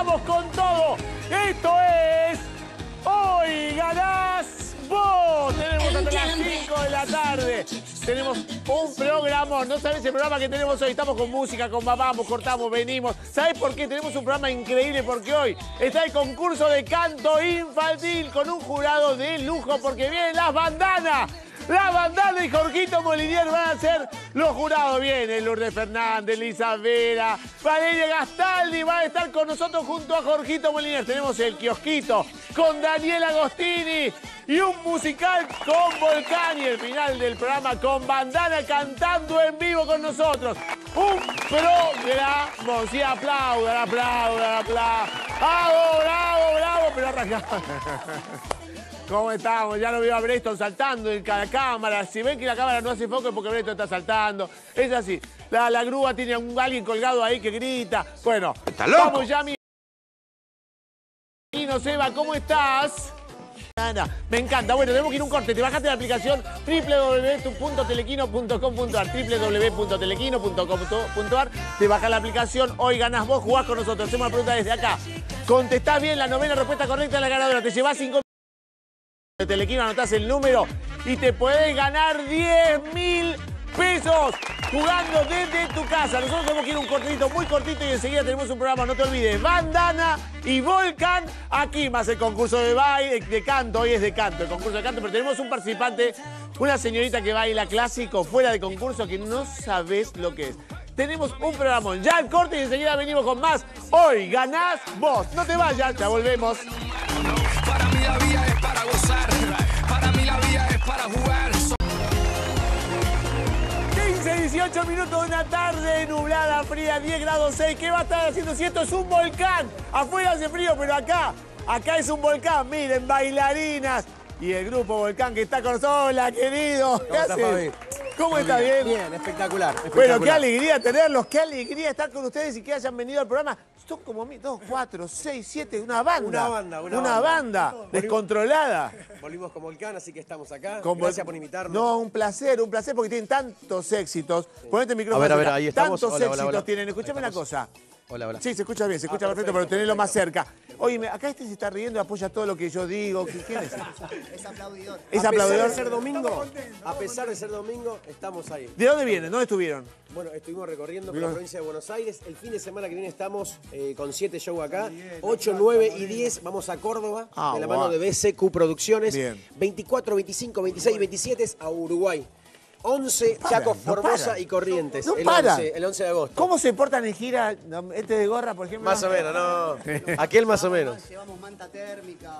arrancamos con todo. Esto es Hoy Ganás Vos. Tenemos hasta las 5 de la tarde. Tenemos un programa. No sabés el programa que tenemos hoy. Estamos con música, con vamos, cortamos, venimos. ¿Sabés por qué? Tenemos un programa increíble porque hoy está el concurso de canto infantil con un jurado de lujo porque vienen las bandanas. La bandana y Jorgito Molinier van a ser los jurados. Viene Lourdes Fernández, Lisa Vera, Valeria Gastaldi va a estar con nosotros junto a Jorgito Molinier. Tenemos el kiosquito con Daniel Agostini y un musical con Volcán. Y el final del programa con bandana cantando en vivo con nosotros. Un programa. Sí, aplaudan, aplaudan, aplaudan. ¡Bravo, bravo, bravo! Pero arrancamos. ¿Cómo estamos? Ya lo veo a Breston saltando en cada cámara. Si ven que la cámara no hace foco es porque Breston está saltando. Es así. La grúa tiene a alguien colgado ahí que grita. Bueno, ¡está loco! Vamos ya, mi... Seba, ¿cómo estás? Me encanta. Bueno, tenemos que ir a un corte. Te bajaste la aplicación www.telequino.com.ar www.telequino.com.ar. Te bajas la aplicación. Hoy ganás vos, jugás con nosotros. Hacemos la pregunta desde acá. Contestás bien la novena respuesta correcta a la ganadora. Te llevas 5 de Telequino, anotás el número y te podés ganar 10.000 pesos jugando desde tu casa. Nosotros tenemos que ir a un cortito muy cortito y enseguida tenemos un programa, no te olvides, Bandana y Volcán aquí, más el concurso de baile, de canto. Hoy es de canto, el concurso de canto, pero tenemos un participante, una señorita que baila clásico fuera de concurso que no sabés lo que es. Tenemos un programa, ya el corte y enseguida venimos con más. Hoy ganás vos. No te vayas, ya volvemos. Para mí la vida es para gozar, para mí la vida es para jugar. 15, 18 minutos de una tarde nublada, fría, 10 grados 6. ¿Qué va a estar haciendo si esto es un volcán? Afuera hace frío, pero acá es un volcán. Miren, bailarinas y el grupo Volcán que está con nosotros. Hola, querido. ¿Qué haces? ¿Cómo está? ¿Bien? Bien, espectacular, espectacular. Bueno, qué alegría tenerlos, qué alegría estar con ustedes y que hayan venido al programa. Son como 2, 4, 6, 7, una banda. Una banda descontrolada. Volvimos con Volcán, así que estamos acá. Con Gracias por invitarnos. No, un placer porque tienen tantos éxitos. Sí. Ponete el micrófono. A ver, ahí estamos. Tantos hola, éxitos hola. tienen. Escuchame una cosa. Hola, hola. Sí, se escucha bien, se escucha perfecto, pero tenelo más cerca. Oye, acá este se está riendo y apoya todo lo que yo digo. ¿Quién es? Es aplaudidor. ¿Es a aplaudidor? pesar de ser domingo, estamos ahí. ¿De dónde vienen? ¿Dónde estuvieron? Bueno, estuvimos recorriendo por la provincia de Buenos Aires. El fin de semana que viene estamos con 7 shows acá. 8, 9 y 10 vamos a Córdoba, de la mano de BCQ Producciones. Bien. 24, 25, 26 y 27 a Uruguay. 11, Chaco, Formosa y Corrientes. No el para. 11 de agosto. ¿Cómo se portan en gira este de gorra, por ejemplo? Más o menos, no. Aquel más o menos. Llevamos manta térmica.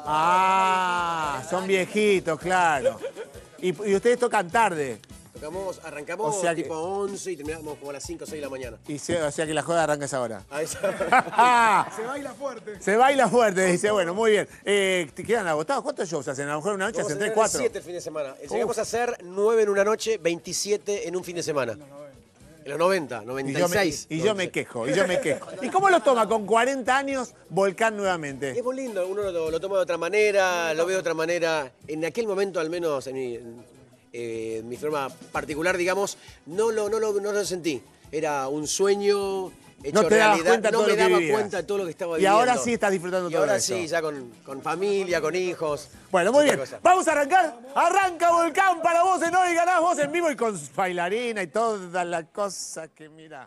Son viejitos, claro. Y ustedes tocan tarde. Arrancamos O sea que- tipo 11 y terminamos como a las 5 o 6 de la mañana. O sea que la joda arranca a esa hora. A esa- Se baila fuerte. Se baila fuerte, dice. Bueno, muy bien. ¿Te quedan agotados? ¿Cuántos shows hacen? A lo mejor una noche Vamos a hacen 3, tener 4. 7 el fin de semana. Llegamos a hacer 9 en una noche, 27 en un fin de semana. En los 90, 96. Y yo me quejo. ¿Y cómo lo toma con 40 años Volcán nuevamente? Es muy lindo, uno lo toma de otra manera, lo ve de otra manera. En aquel momento, al menos en mi forma particular, digamos, no lo sentí. Era un sueño hecho No te dabas realidad. cuenta No todo me lo que daba vivías. cuenta de todo lo que estaba Y viviendo. ahora sí estás disfrutando Y todo ahora eso. sí, ya con familia, con hijos. Bueno, muy otra bien. cosa. Vamos a arrancar. Arranca Volcán para vos en Hoy Ganás Vos en vivo y con bailarina y toda la cosa que mira.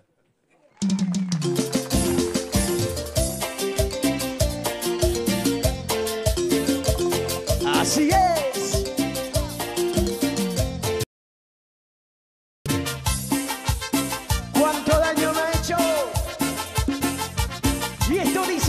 Así es. ¿Cuánto daño me ha hecho? Y esto dice...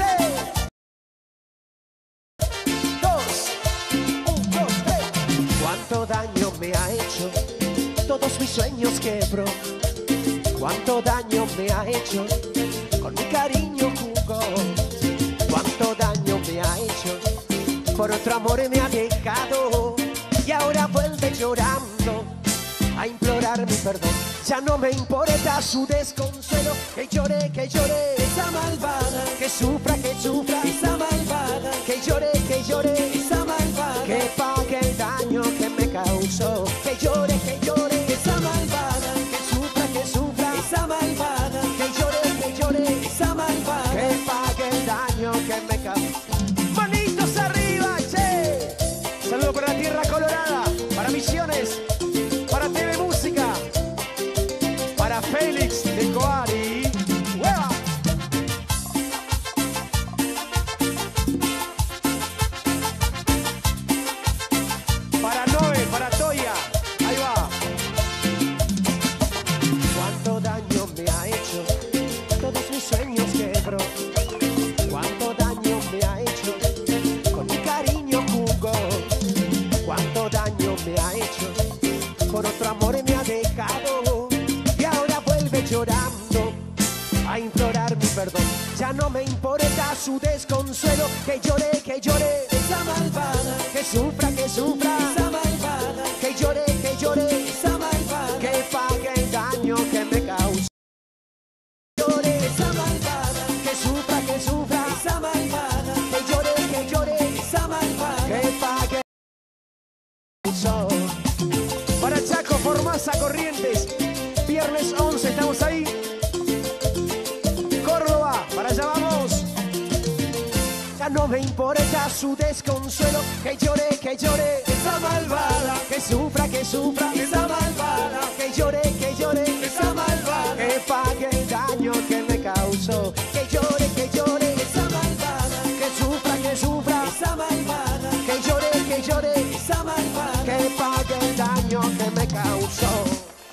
2, 1, 2, 3. ¿Cuánto daño me ha hecho? Todos mis sueños quebró. ¿Cuánto daño me ha hecho? Con mi cariño jugó. ¿Cuánto daño me ha hecho? Por otro amor me ha dejado. Y ahora vuelve llorando a implorar mi perdón. Ya no me importa su desconsuelo. Que llore, esa malvada. Que sufra, esa malvada. Que llore, esa malvada. Que pague el daño que me causó. Que llore, esa malvada. Que sufra, esa malvada. Que llore, esa malvada. Que pague el daño llorando a implorar mi perdón. Ya no me importa su desconsuelo, que llore, esa malvada, que sufra, esa malvada, que llore, esa malvada, que pague el daño que me causó. Llore, esa malvada, que sufra, esa malvada, que llore, esa malvada, que pague el daño. Para Chaco, Formosa, Corrientes, viernes 11, estamos ahí. Córdoba, para allá vamos. Ya no me importa su desconsuelo, que llore, esa malvada, que sufra, esa malvada, que llore, esa malvada, que pague el daño que me causó, que llore, esa malvada, que sufra, esa malvada, que llore, esa malvada, que pague el daño que me causó.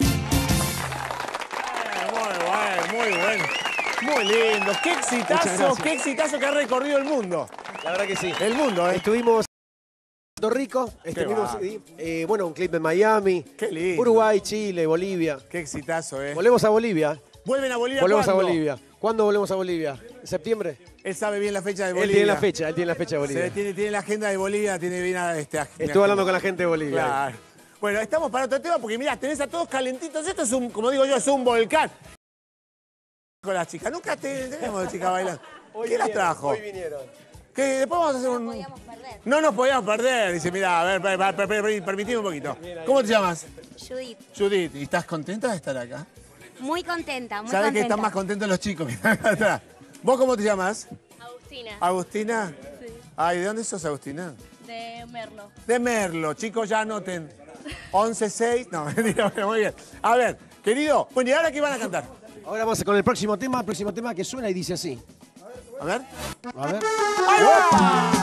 Muy bueno. Muy lindo. Qué exitazo que ha recorrido el mundo. La verdad que sí. El mundo, ¿eh? Estuvimos en Puerto Rico, bueno, un clip en Miami, Qué lindo. Uruguay, Chile, Bolivia. Qué exitazo, ¿eh? Volvemos a Bolivia. ¿Vuelven a Bolivia Volvemos a cuándo? Bolivia. ¿Cuándo volvemos a Bolivia? ¿En septiembre? Él sabe bien la fecha de Bolivia. Él tiene la fecha de Bolivia. Tiene la agenda de Bolivia, tiene bien Estuve hablando con la gente de Bolivia. Claro. Bueno, estamos para otro tema porque mirá, tenés a todos calentitos. Esto es como digo yo, es un volcán. Con las chicas. Nunca tenemos chicas bailando. ¿Quién las trajo? Hoy vinieron. Que después vamos a hacer un... No nos podíamos perder. Dice, mirá, a ver, permitime un poquito. ¿Cómo te llamas? Judith, Judith. ¿Y estás contenta de estar acá? muy contenta, muy Sabes contenta. que están más contentos los chicos que están acá atrás. ¿Vos cómo te llamas? Agustina, ¿Agustina? Sí. Ay, ¿de dónde sos, Agustina? de Merlo. De Merlo. Chicos, ya anoten. 11-6. No, mentira, bueno, muy bien. A ver, querido. Bueno, ¿y ahora qué van a cantar? Ahora vamos con el próximo tema que suena y dice así. A ver. A ver. ¡Ahí va!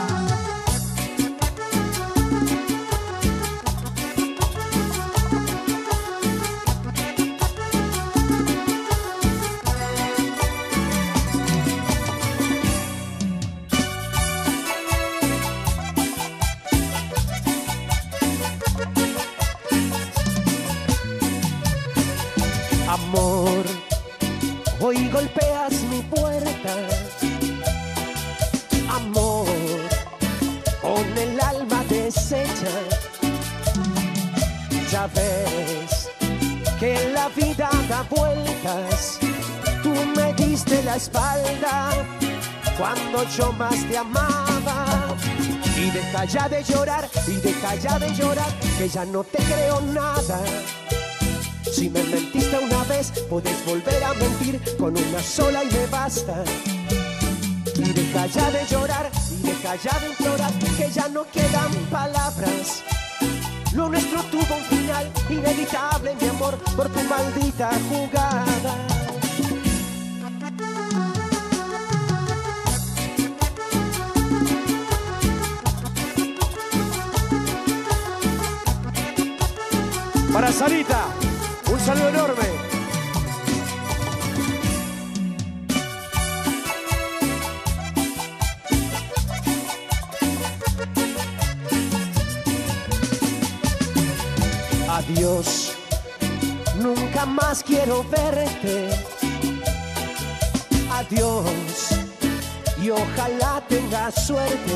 Amor, hoy golpeas mi puerta. Amor, con el alma deshecha. Ya ves que la vida da vueltas. Tú me diste la espalda cuando yo más te amaba. Y deja ya de llorar, que ya no te creo nada. Si me mentiste una vez, puedes volver a mentir con una sola y me basta. Y deja ya de llorar, de implorar, que ya no quedan palabras. Lo nuestro tuvo un final inevitable, mi amor, por tu maldita jugada. Para Sarita, un saludo enorme. Adiós, nunca más quiero verte. Adiós, y ojalá tengas suerte.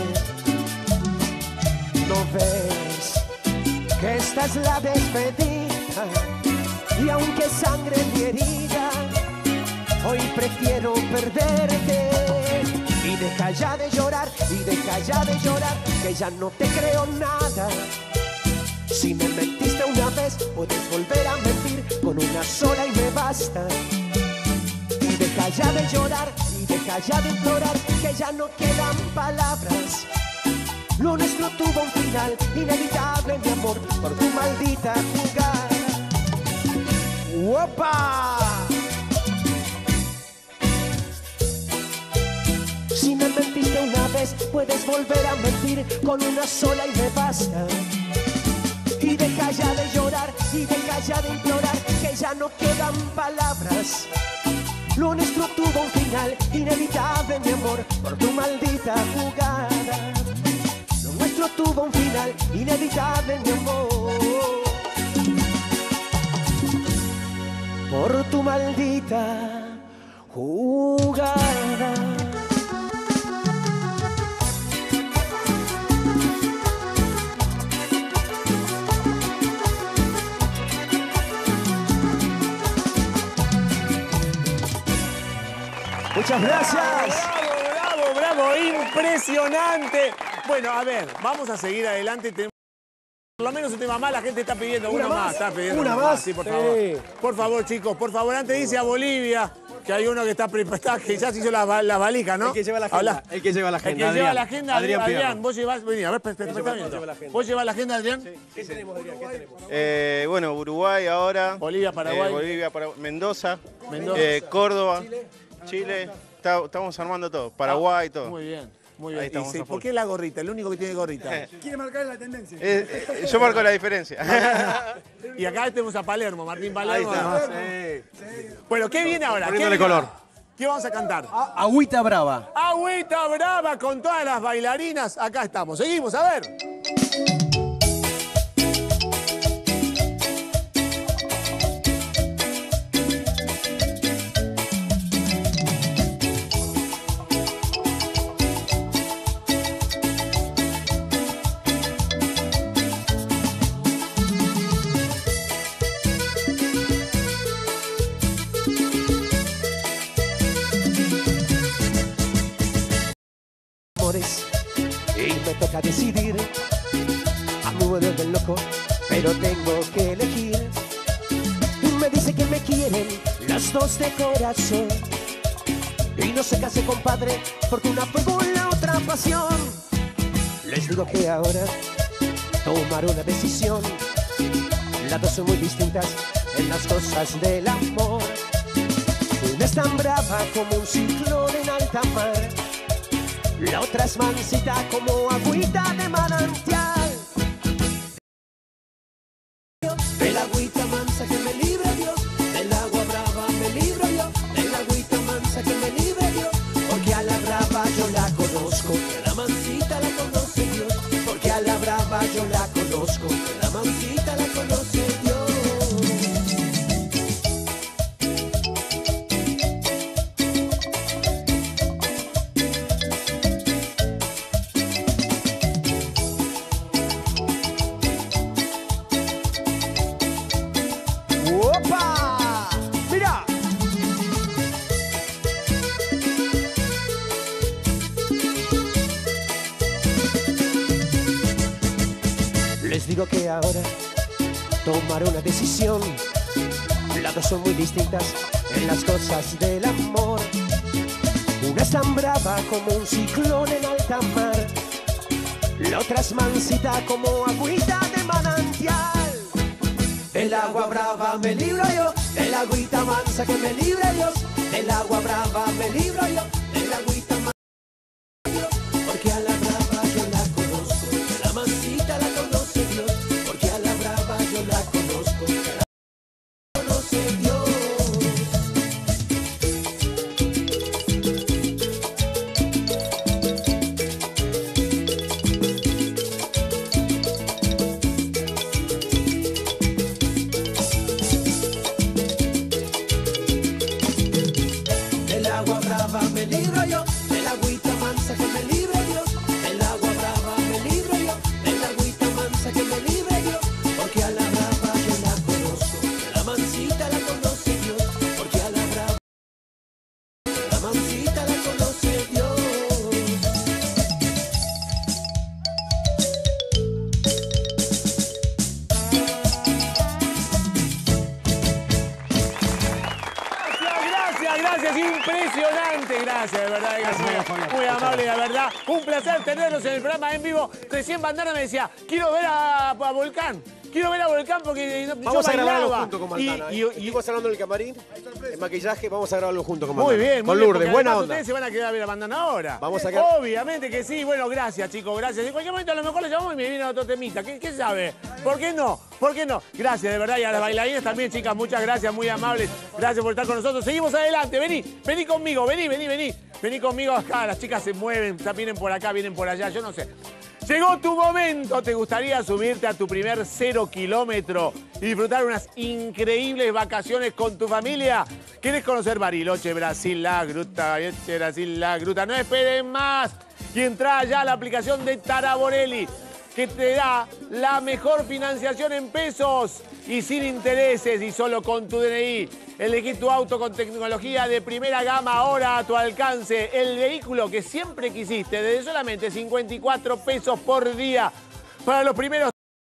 ¿No ves que esta es la despedida? Y aunque sangre mi herida, hoy prefiero perderte. Y deja ya de llorar, que ya no te creo nada. Si me mentiste una vez, puedes volver a mentir con una sola y me basta. Y deja ya de llorar, de implorar, que ya no quedan palabras. Lo nuestro tuvo un final inevitable, mi amor, por tu maldita jugada. ¡Opa! Si me mentiste una vez, puedes volver a mentir con una sola y me basta. Y deja ya de llorar, deja ya de implorar, que ya no quedan palabras. Lo nuestro tuvo un final inevitable, mi amor, por tu maldita jugada. Lo nuestro tuvo un final inevitable, mi amor. por tu maldita jugada. Muchas gracias. Bravo, bravo, bravo, impresionante. Bueno, a ver, vamos a seguir adelante. Por lo menos un tema más, la gente está pidiendo una más. Está pidiendo ¿Una más? Sí, por favor. Por favor, chicos, por favor, antes dice a Bolivia, que hay uno que está que ya se hizo la valija, ¿no? El que lleva la agenda. El que lleva la agenda, Adrián, vos llevás, vení, a ver, ¿vos llevás la agenda, Adrián? Sí. ¿Qué tenemos, Adrián? ¿Qué tenemos? Bueno, Uruguay ahora. Bolivia, Paraguay. Mendoza. Córdoba. Chile. Estamos armando todo. Paraguay, todo. Muy bien. Muy bien. Estamos Sí, ¿por qué la gorrita? El único que tiene gorrita. Quiere marcar la tendencia. Yo marco la diferencia. Y acá tenemos a Palermo, Martín Palermo. Ahí está. Sí. Bueno, ¿qué viene ahora? Poniéndole color. ¿Qué vamos a cantar? Agüita Brava. Agüita Brava con todas las bailarinas. Acá estamos. Seguimos, a ver. Y me toca decidir, a mí me vuelve loco, pero tengo que elegir. Y me dice que me quieren las dos de corazón, y no se case, compadre, porque una fue con la otra pasión. Les digo que ahora tomar una decisión, las dos son muy distintas en las cosas del amor. Una es tan brava como un ciclón en alta mar, la otra es mansita como agüita de manantial. Del agüita mansa que me libre Dios, del agua brava me libro yo, del agüita mansa que me libre Dios, porque a la brava yo la conozco, a la mansita la conoce Dios, porque a la brava yo la conozco, a la mansita la conoce Dios. ¡Opa! ¡Mira! Les digo que ahora tomar una decisión, las dos son muy distintas en las cosas del amor. Una es tan brava como un ciclón en alta mar, la otra es mansita como agüita de manantial. Del agua brava me libro yo, del agüita mansa que me libre Dios, del agua brava me libro yo, del agüita mansa Dios, porque a la brava yo la conozco, a la mansita la conoce Dios, porque a la brava yo la conozco, a la conoce Dios. Del agua brava me libro yo, del agüita mansa que me libre Dios, del agua brava me libro yo, del agüita mansa que me libre Dios, porque a la brava yo la conozco, a la mansita la conoce Dios, porque a la brava, a la mansita la conoce Dios. Gracias, impresionante, gracias, de verdad, muy amable, la verdad. Un placer tenerlos en el programa en vivo. Recién Bandana me decía, quiero ver a Volcán. Quiero ver a Volcán porque Vamos yo a grabarlo bailaba. junto con Bandana. Y estuvimos hablando en el camarín, el maquillaje, vamos a grabarlo junto con Muy Bandana. bien, muy con bien, Lourdes, porque buena además onda. Ustedes se van a quedar a ver a Bandana ahora. Vamos a quedar... Obviamente que sí. Bueno, gracias, chicos, gracias. En cualquier momento a lo mejor le llamamos y me viene otro temita. ¿Qué sabe? ¿Por qué no? ¿Por qué no? Gracias, de verdad. Y a las bailarines también, chicas, muchas gracias, muy amables. Gracias por estar con nosotros. Seguimos adelante. Vení conmigo, vení. Vení conmigo acá. Las chicas se mueven, vienen por acá, vienen por allá, yo no sé. Llegó tu momento. ¿Te gustaría subirte a tu primer 0 kilómetro y disfrutar unas increíbles vacaciones con tu familia? ¿Quieres conocer Bariloche, Brasil, la gruta, Bariloche, Brasil, la gruta? No esperen más y entra ya a la aplicación de Taraborelli, que te da la mejor financiación en pesos y sin intereses y solo con tu DNI. Elegí tu auto con tecnología de primera gama ahora a tu alcance. El vehículo que siempre quisiste desde solamente 54 pesos por día. Para los primeros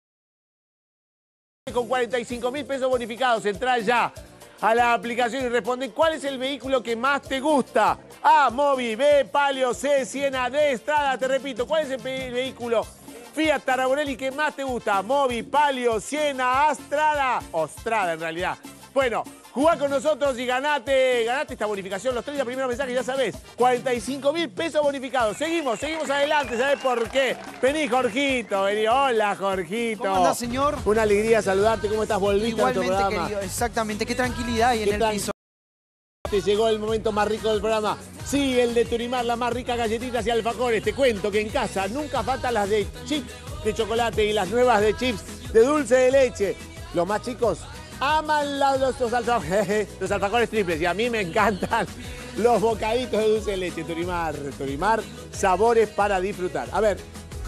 con 45.000 pesos bonificados. Entrá ya a la aplicación y responde cuál es el vehículo que más te gusta. A, Mobi, B, Palio, C, Siena, D, Strada. Te repito, ¿cuál es el vehículo Fiat Taraborelli que más te gusta? Mobi, Palio, Siena, Strada o Strada en realidad. Bueno, jugá con nosotros y ganate esta bonificación. Los 30 primeros mensajes, ya sabés, 45.000 pesos bonificados. Seguimos adelante, ¿sabés por qué? Vení, Jorgito, vení. Hola, Jorgito. ¿Cómo andás, señor? Una alegría saludarte. ¿Cómo estás? Volviste a nuestro Igualmente, programa. querido. Exactamente. Qué tranquilidad ahí en el piso. Te llegó el momento más rico del programa. Sí, el de Turimar, las más ricas galletitas y alfajores. Te cuento que en casa nunca faltan las de chips de chocolate y las nuevas de chips de dulce de leche. Los más chicos aman los alfajores triples y a mí me encantan los bocaditos de dulce de leche. Turimar, sabores para disfrutar. A ver.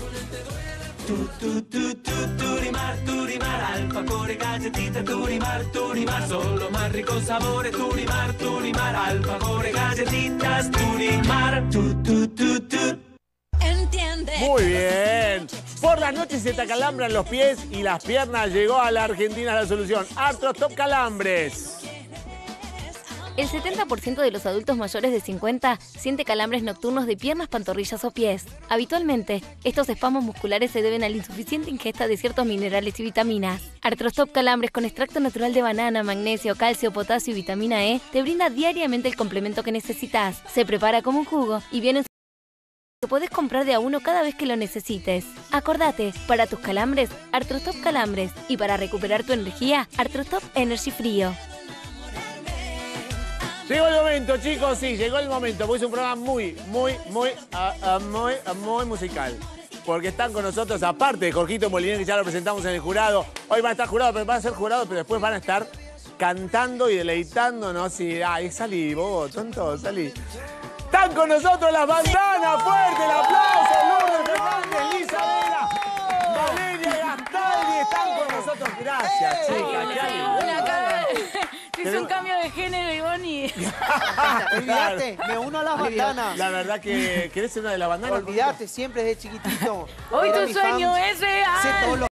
Turimar, alfajores, galletitas, Turimar, son los más ricos sabores, Turimar, alfajores, galletitas, Turimar, Entiende. Muy bien. Por las noches se te acalambran los pies y las piernas. Llegó a la Argentina la solución. Arthrostop Calambres. El 70% de los adultos mayores de 50 siente calambres nocturnos de piernas, pantorrillas o pies. Habitualmente, estos espasmos musculares se deben a la insuficiente ingesta de ciertos minerales y vitaminas. Arthrostop Calambres con extracto natural de banana, magnesio, calcio, potasio y vitamina E te brinda diariamente el complemento que necesitas. Se prepara como un jugo y viene en que podés comprar de a uno cada vez que lo necesites. Acordate, para tus calambres, Arthrostop Calambres. Y para recuperar tu energía, Arthrostop Energy Frío. Llegó el momento, chicos, sí, llegó el momento, porque es un programa muy musical. Porque están con nosotros, aparte de Jorgito Molinero, que ya lo presentamos en el jurado. Hoy van a estar jurados, pero van a ser jurados, pero después van a estar cantando y deleitándonos. Y, ay, salí, vos, tonto, salí. Están con nosotros las bandanas, fuerte el aplauso, Lourdes Fernández, Lisa Vera, Valeria Gastaldi, están con nosotros. Gracias, chicas, qué alegría. Hice un cambio de género, Ivonne. Olvídate, me uno a las bandanas. La verdad que querés ser una de las bandanas. Olvídate, siempre desde chiquitito. Hoy Era tu mi sueño fan. es real. Sé todo lo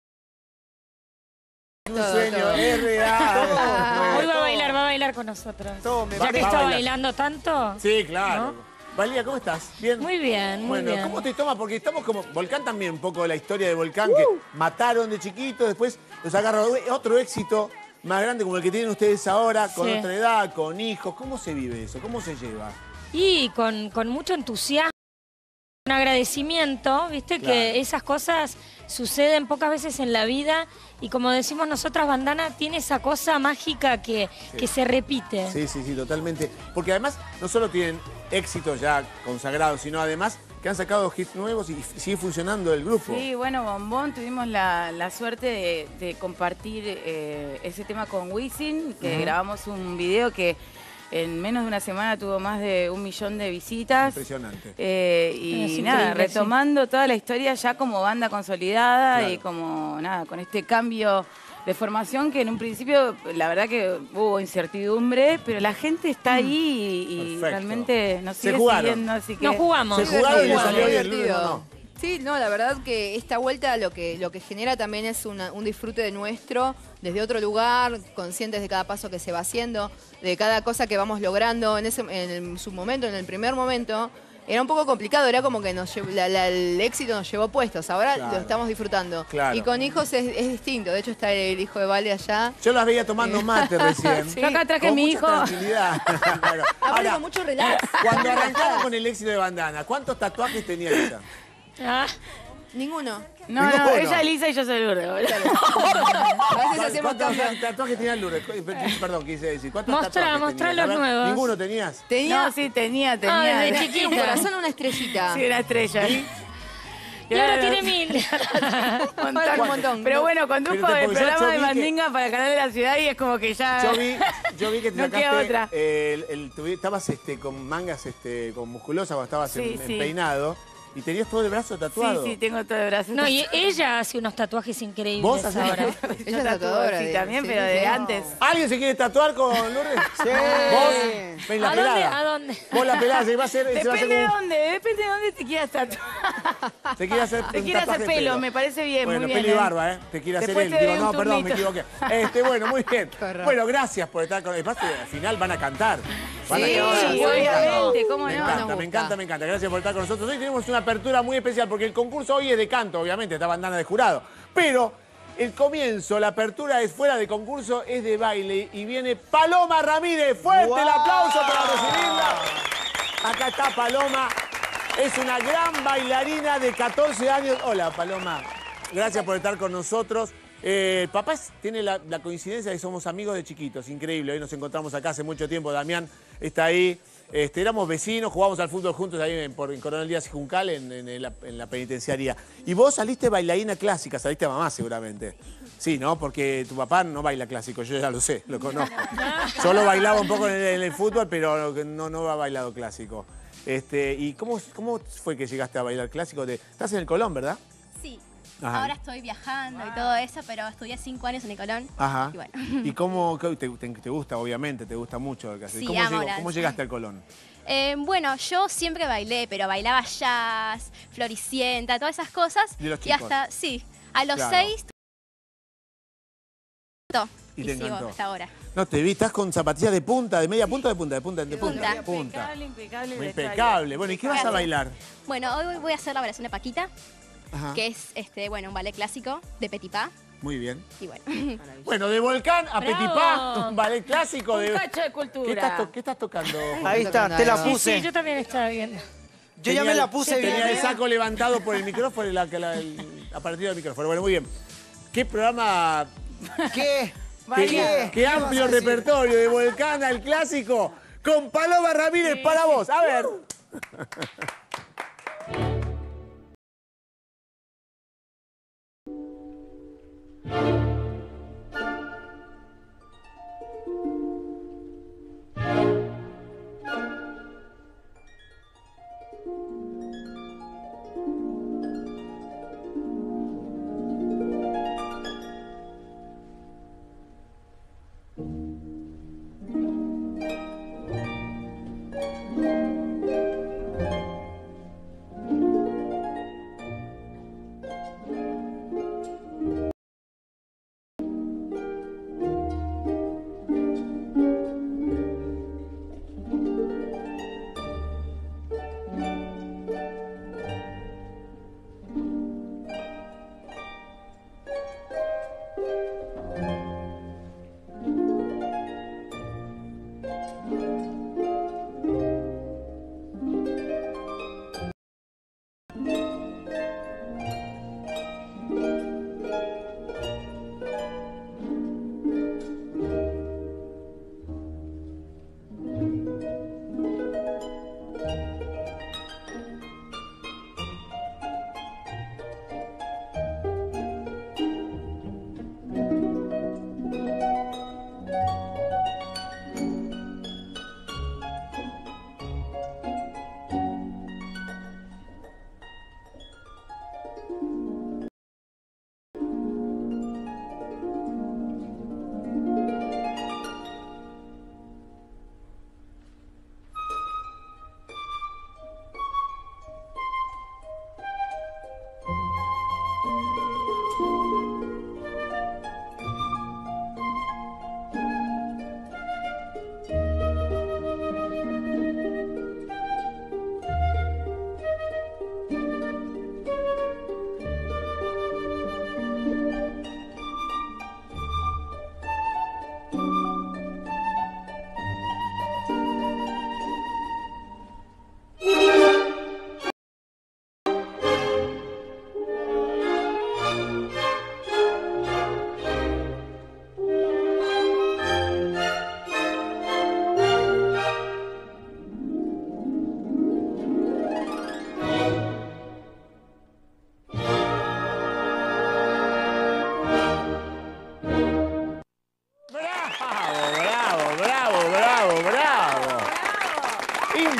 Un sueño, es real. Hoy va a bailar con nosotros. todo me Ya que va a está bailar. bailando tanto. Sí, claro. ¿No? Valeria, ¿cómo estás? ¿Bien? Muy bien, muy bueno, bien. ¿cómo te tomas? Porque estamos como... Volcán también, un poco de la historia de Volcán, que mataron de chiquito, después los agarró otro éxito más grande como el que tienen ustedes ahora, con Sí. otra edad, con hijos. ¿Cómo se vive eso? ¿Cómo se lleva? Y con mucho entusiasmo, un agradecimiento, viste, Claro. que esas cosas suceden pocas veces en la vida y como decimos nosotras, Bandana tiene esa cosa mágica que se repite. Sí, sí, sí, totalmente. Porque además no solo tienen éxitos ya consagrados, sino además que han sacado hits nuevos y sigue funcionando el grupo. Sí, bueno, Bombón, tuvimos la suerte de compartir ese tema con Wisin, que grabamos un video que en menos de una semana tuvo más de 1 millón de visitas. Impresionante. Y Es nada, increíble, retomando toda la historia ya como banda consolidada Claro. y como nada, con este cambio de formación que en un principio la verdad que hubo incertidumbre, pero la gente está ahí y Perfecto. realmente nos Se sigue jugaron. siguiendo, así que Nos jugamos. Se jugaron y le Muy salió bien el lunes, divertido. ¿no? Sí, no, la verdad que esta vuelta lo que genera también es un disfrute de nuestro, desde otro lugar, conscientes de cada paso que se va haciendo, de cada cosa que vamos logrando. En su momento, en el primer momento, era un poco complicado, era como que el éxito nos llevó puestos, ahora Claro. lo estamos disfrutando. Claro. Y con hijos es distinto, de hecho está el hijo de Vale allá. Yo las veía tomando mate recién. Sí. Yo acá traje Con mi mucha hijo. tranquilidad. Claro. Aparte Ahora, con mucho relax. cuando arrancaron con el éxito de Bandana, ¿cuántos tatuajes tenía ella? Ah, Ninguno. no, Ninguno. ella es Lisa y yo soy Lourdes. A veces hacemos ¿Cuántos cambios. tatuajes tenía Lourdes? Perdón, quise decir. ¿Cuántos Mostrá, tatuajes mostrá tenías? los A ver, nuevos. ¿Ninguno tenías? Tenía No, sí, tenía. desde un chiquita. corazón, una estrellita. Sí, una estrella. Y ahora tiene 1000. Un montón. Pero bueno, condujo Pero el porque yo programa de vi que- Mandinga para el canal de la ciudad y es como que ya... Yo vi que te No queda sacaste, otra. estabas con mangas con musculosa cuando estabas Sí, sí. peinado y tenías todo el brazo tatuado. Sí, tengo todo el brazo. No, y ella hace unos tatuajes increíbles ¿Vos haces ahora. Ella es tatuadora. Sí, también, pero de antes. ¿Alguien se quiere tatuar con Lourdes? Sí. ¿Vos? Ven la ¿A dónde? pelada. ¿A dónde? Vos la pelada, se va a hacer, se va a hacer Depende de como- dónde te quieras tatuar. Te quiere hacer Te un quiere tatuaje hacer de pelo, me parece bien, Bueno, muy bien. pelo y barba, ¿eh? Te quiere hacer Después él. te Digo, doy no, un perdón, me turnito. equivoqué. Bueno, muy bien. Bueno, gracias por estar con... Además, al final van a cantar. Van a Sí, cantar. obviamente, ¿cómo Me no? encanta, Nos me encanta, me encanta. Gracias por estar con nosotros. Hoy tenemos una apertura muy especial porque el concurso hoy es de canto, obviamente, está bandana de jurado. Pero el comienzo, la apertura es fuera de concurso, es de baile y viene Paloma Ramírez. Fuerte el aplauso para recibirla. Acá está Paloma. Es una gran bailarina de 14 años. Hola, Paloma. Gracias por estar con nosotros. Papá tiene la coincidencia de que somos amigos de chiquitos, increíble. Hoy nos encontramos acá hace mucho tiempo, Damián está ahí. Éramos vecinos, jugábamos al fútbol juntos ahí en Coronel Díaz y Juncal, en la penitenciaría. Y vos saliste bailarina clásica, saliste a mamá seguramente. Sí, ¿no? Porque tu papá no baila clásico, yo ya lo sé, lo conozco. Solo bailaba un poco en el fútbol, pero no ha bailado clásico. ¿Y cómo fue que llegaste a bailar clásico? Estás en el Colón, ¿verdad? Sí. Ajá. Ahora estoy viajando y todo eso, pero estudié 5 años en el Colón. Ajá. Y bueno. ¿Y cómo te gusta, obviamente, te gusta mucho lo que haces? Sí, ¿Cómo, amo la cómo danza. llegaste al Colón? Bueno, yo siempre bailé, pero bailaba jazz, floricienta, todas esas cosas. De los Y chicos. hasta, sí, a los Claro. 6... Y Y te sigo encantó. hasta ahora. No, te vi, estás con zapatillas de punta, de media punta o de punta, de punta. Impecable, impecable. el Impecable. Bueno, ¿y qué vas a Gracias. bailar? Bueno, hoy voy a hacer la variación de Paquita, Ajá. que es un ballet clásico de Petit Pas. Muy bien. Y bueno. Bueno, de Volcán a Bravo. Petit Pas, un ballet clásico. Un de... cacho de cultura. ¿Qué estás tocando? Ahí está, te la Sí, puse. sí, yo también estaba viendo. Yo ya me la puse bien. Tenía el saco levantado por el micrófono, a partir del micrófono. Bueno, muy bien. ¿Qué programa? ¿Qué? Qué amplio repertorio de Volcán al clásico con Paloma Ramírez para vos. A ver.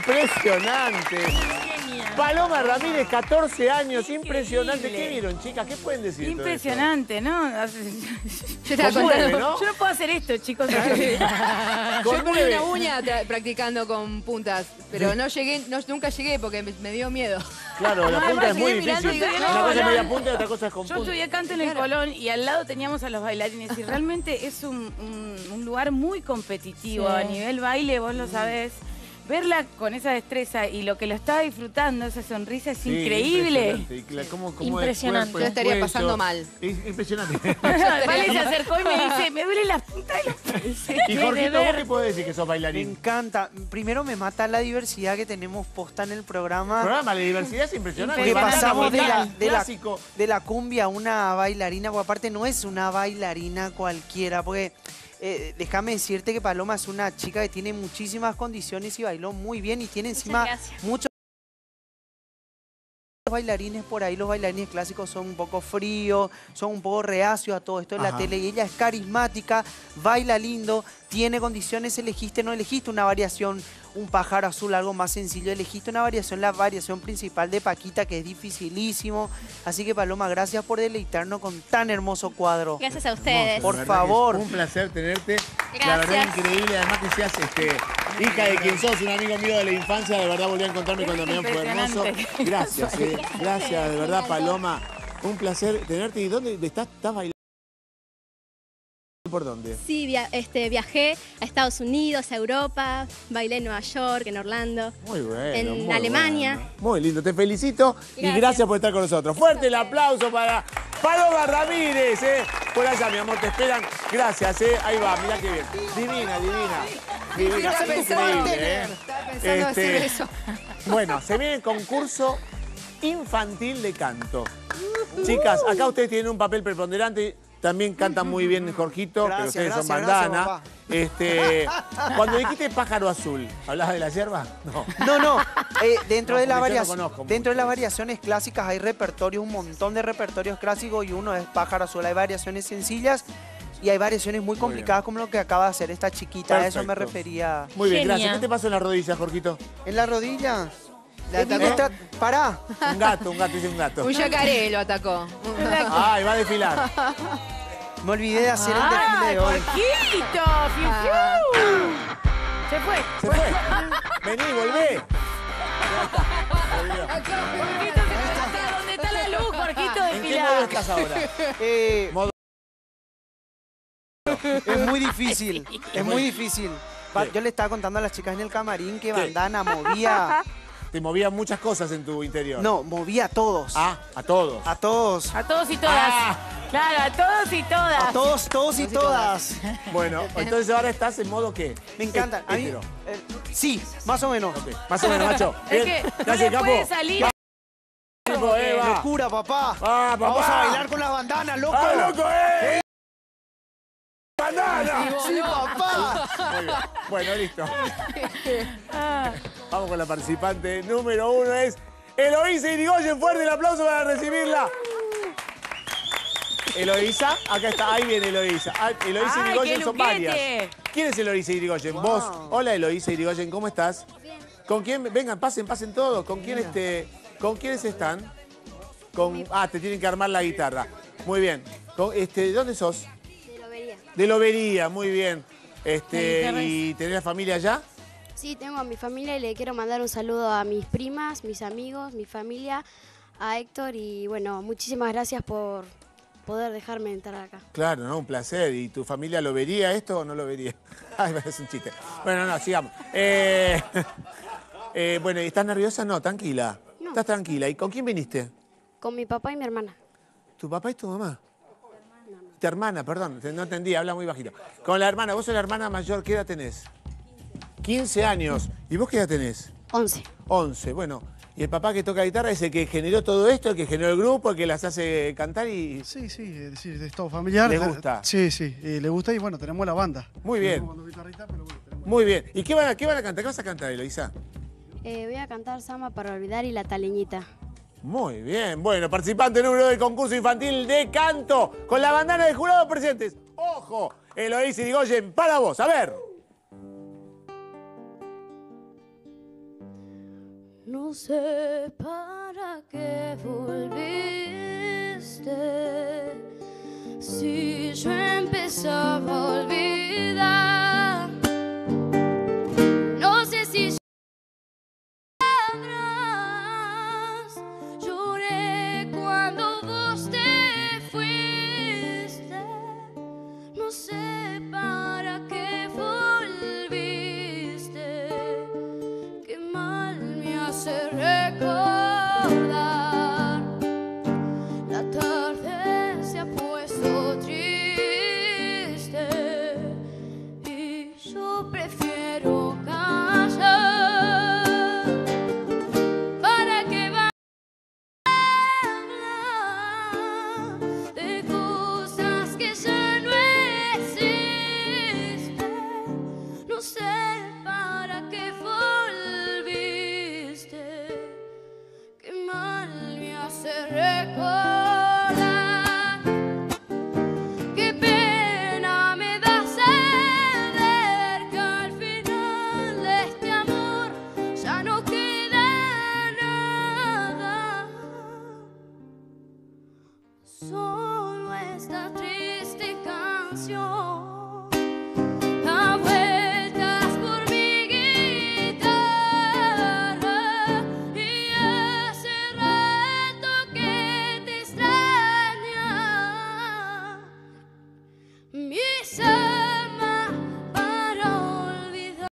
Impresionante. Paloma Ramírez, 14 años, impresionante. ¿Qué vieron, chicas? ¿Qué pueden decir? Impresionante, ¿no? Yo te ¿no? Yo no puedo hacer esto, chicos. Yo puse una uña practicando con puntas, pero no llegué, nunca llegué porque me dio miedo. Claro, la punta es muy difícil. Una cosa es media punta y otra cosa es con Yo punta. estudié canto en el Colón y al lado teníamos a los bailarines y realmente es un lugar muy competitivo. Sí. A nivel baile, vos lo sabés. Verla con esa destreza y lo que lo estaba disfrutando, esa sonrisa es increíble. Impresionante. Yo estaría pasando mal. Impresionante. Vale se acercó y me dice, me duele la punta de los pies. Y Jorgito, ¿vos qué podés decir que sos Me bailarín? encanta. Primero me mata la diversidad que tenemos posta en el programa. El programa, la diversidad es impresionante. Porque Bandana, pasamos volcán, clásico. de la cumbia a una bailarina, porque aparte no es una bailarina cualquiera, porque déjame decirte que Paloma es una chica que tiene muchísimas condiciones y bailó muy bien y tiene encima muchos bailarines por ahí. Los bailarines clásicos son un poco fríos, son un poco reacios a todo esto en la tele y ella es carismática, baila lindo, tiene condiciones, elegiste, no elegiste una variación, un pájaro azul, algo más sencillo, elegiste una variación, la variación principal de Paquita, que es dificilísimo. Así que Paloma, gracias por deleitarnos con tan hermoso cuadro. Gracias a ustedes. Por favor. Un placer tenerte. Gracias. La verdad increíble, además que seas hija de quien sos, un amigo mío de la infancia, de verdad volví a encontrarme cuando me fue hermoso. Gracias, gracias, de verdad, Paloma. Un placer tenerte. ¿Y dónde estás bailando? ¿Por dónde? Sí, viajé a Estados Unidos, a Europa, bailé en Nueva York, en Orlando, Muy bueno. en muy Alemania. bueno. Muy lindo, te felicito y gracias por estar con nosotros. Fuerte el aplauso para Paloma Ramírez, Por allá, mi amor, te esperan. Gracias, Ahí va, mirá qué bien. Divina, divina. Divina, Estaba pensando increíble, Estaba pensando decir eso. Bueno, se viene el concurso infantil de canto. Chicas, acá ustedes tienen un papel preponderante. También cantan muy bien Jorgito, pero ustedes son bandana. Cuando dijiste pájaro azul, ¿hablabas de la yerba? No. No. Dentro de las conozco variaciones clásicas hay repertorios, un montón de repertorios clásicos y uno es pájaro azul. Hay variaciones sencillas y hay variaciones muy complicadas como lo que acaba de hacer esta chiquita. A eso me refería. Muy bien, gracias. ¿Qué te pasó en la rodilla, Jorgito? ¿En la rodilla? Pará. Un gato, hice un gato. Un yacaré lo atacó. Ay, va a desfilar. Me olvidé de hacer el desfile de hoy. ¡Jorgito! Se fue. Vení, volvé. Jorgito, ¿dónde está la luz, Jorgito? ¿En qué modo estás ahora? Es muy difícil, es muy difícil. Yo le estaba contando a las chicas en el camarín que bandana movía... Te movían muchas cosas en tu interior. No, movía a todos. Ah, a todos. A todos. A todos y todas. Claro, a todos y todas. A todos y todas. Bueno, entonces ahora estás en modo ¿qué? Me encanta. A mí, sí, más o menos. Okay. Más o menos, macho. Es que no le puede salir. Locura, papá. Papá. Vamos a bailar con la bandana, loco. ¡Ah, loco, ¡Bandana! Sí, papá. Muy bien. Bueno, listo. Vamos con la participante número 1, es Eloísa Irigoyen. Fuerte el aplauso para recibirla. Eloísa, acá está, ahí viene Eloísa. Eloísa Irigoyen son varias. ¿Quién es Eloísa Irigoyen? Vos. Hola, Eloísa Irigoyen, ¿cómo estás? Bien. ¿Con quién? Vengan, pasen todos. ¿Con quién ¿Con quiénes están? Te tienen que armar la guitarra. Muy bien. ¿De dónde sos? De Lobería. De Lobería, muy bien. ¿Y tenés la familia allá? Sí, tengo a mi familia y le quiero mandar un saludo a mis primas, mis amigos, mi familia, a Héctor y bueno, muchísimas gracias por poder dejarme entrar acá. Claro, no, un placer. ¿Y tu familia lo vería esto o no lo vería? Ay, es un chiste. Bueno, no, sigamos. Bueno, ¿y estás nerviosa? No, tranquila. No. Estás tranquila. ¿Y con quién viniste? Con mi papá y mi hermana. ¿Tu papá y tu mamá? Tu hermana, perdón, no entendí, habla muy bajito. Con la hermana, vos sos la hermana mayor, ¿qué edad tenés? 15 años. ¿Y vos qué edad tenés? 11. 11, bueno. ¿Y el papá que toca guitarra es el que generó todo esto, el que generó el grupo, el que las hace cantar y...? Sí, es todo familiar. ¿Le gusta? Sí, le gusta y bueno, tenemos la banda. Muy bien. Muy bien. ¿Y qué van a cantar? ¿Qué vas a cantar, Eloísa? Voy a cantar Samba para olvidar y La Taleñita. Muy bien. Bueno, participante número del concurso infantil de canto con la bandana de jurados presentes. ¡Ojo! Eloísa Irigoyen, para vos. A ver. No sé para qué volviste, si yo empezaba a olvidar. No sé si sabrás, lloré cuando vos te fuiste. No sé para qué volviste, qué mal me hace recordar. La tarde se ha puesto triste y yo prefiero callar. ¿Para qué va a hablar de cosas que ya no existen? No sé para qué volviste, qué mal me hace recordar. Qué pena me da saber que al final de este amor ya no queda nada, solo esta triste canción da vueltas por mi guitarra y hace rato que te extraña mi alma para olvidar.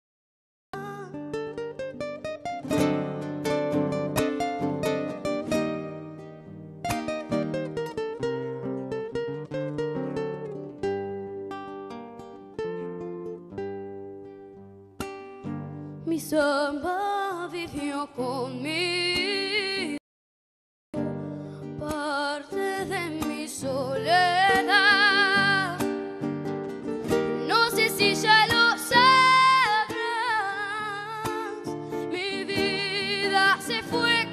Mi samba vivió conmigo, parte de mi soledad. No sé si ya lo sabrás, mi vida se fue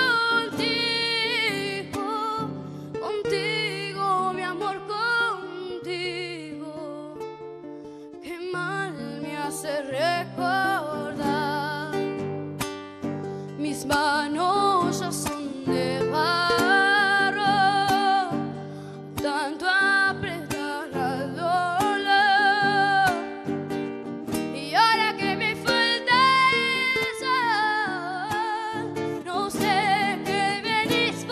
contigo, contigo, mi amor, contigo. Qué mal me hace recordar. Mis manos ya son de barro, tanto apretar al dolor. Y ahora que me falta esa, no sé qué venís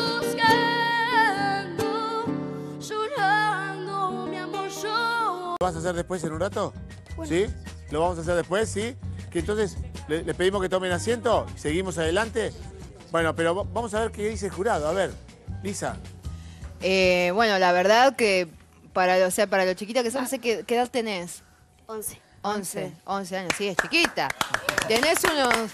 buscando, llorando, mi amor, yo. ¿Lo vas a hacer después en un rato? ¿Sí? ¿Lo vamos a hacer después? ¿Sí? Que entonces le pedimos que tomen asiento, seguimos adelante. Bueno, pero vamos a ver qué dice el jurado. A ver, Lisa. Bueno, la verdad que para lo chiquita que sos, no sé qué edad tenés. 11. 11 años, sí, es chiquita. Tenés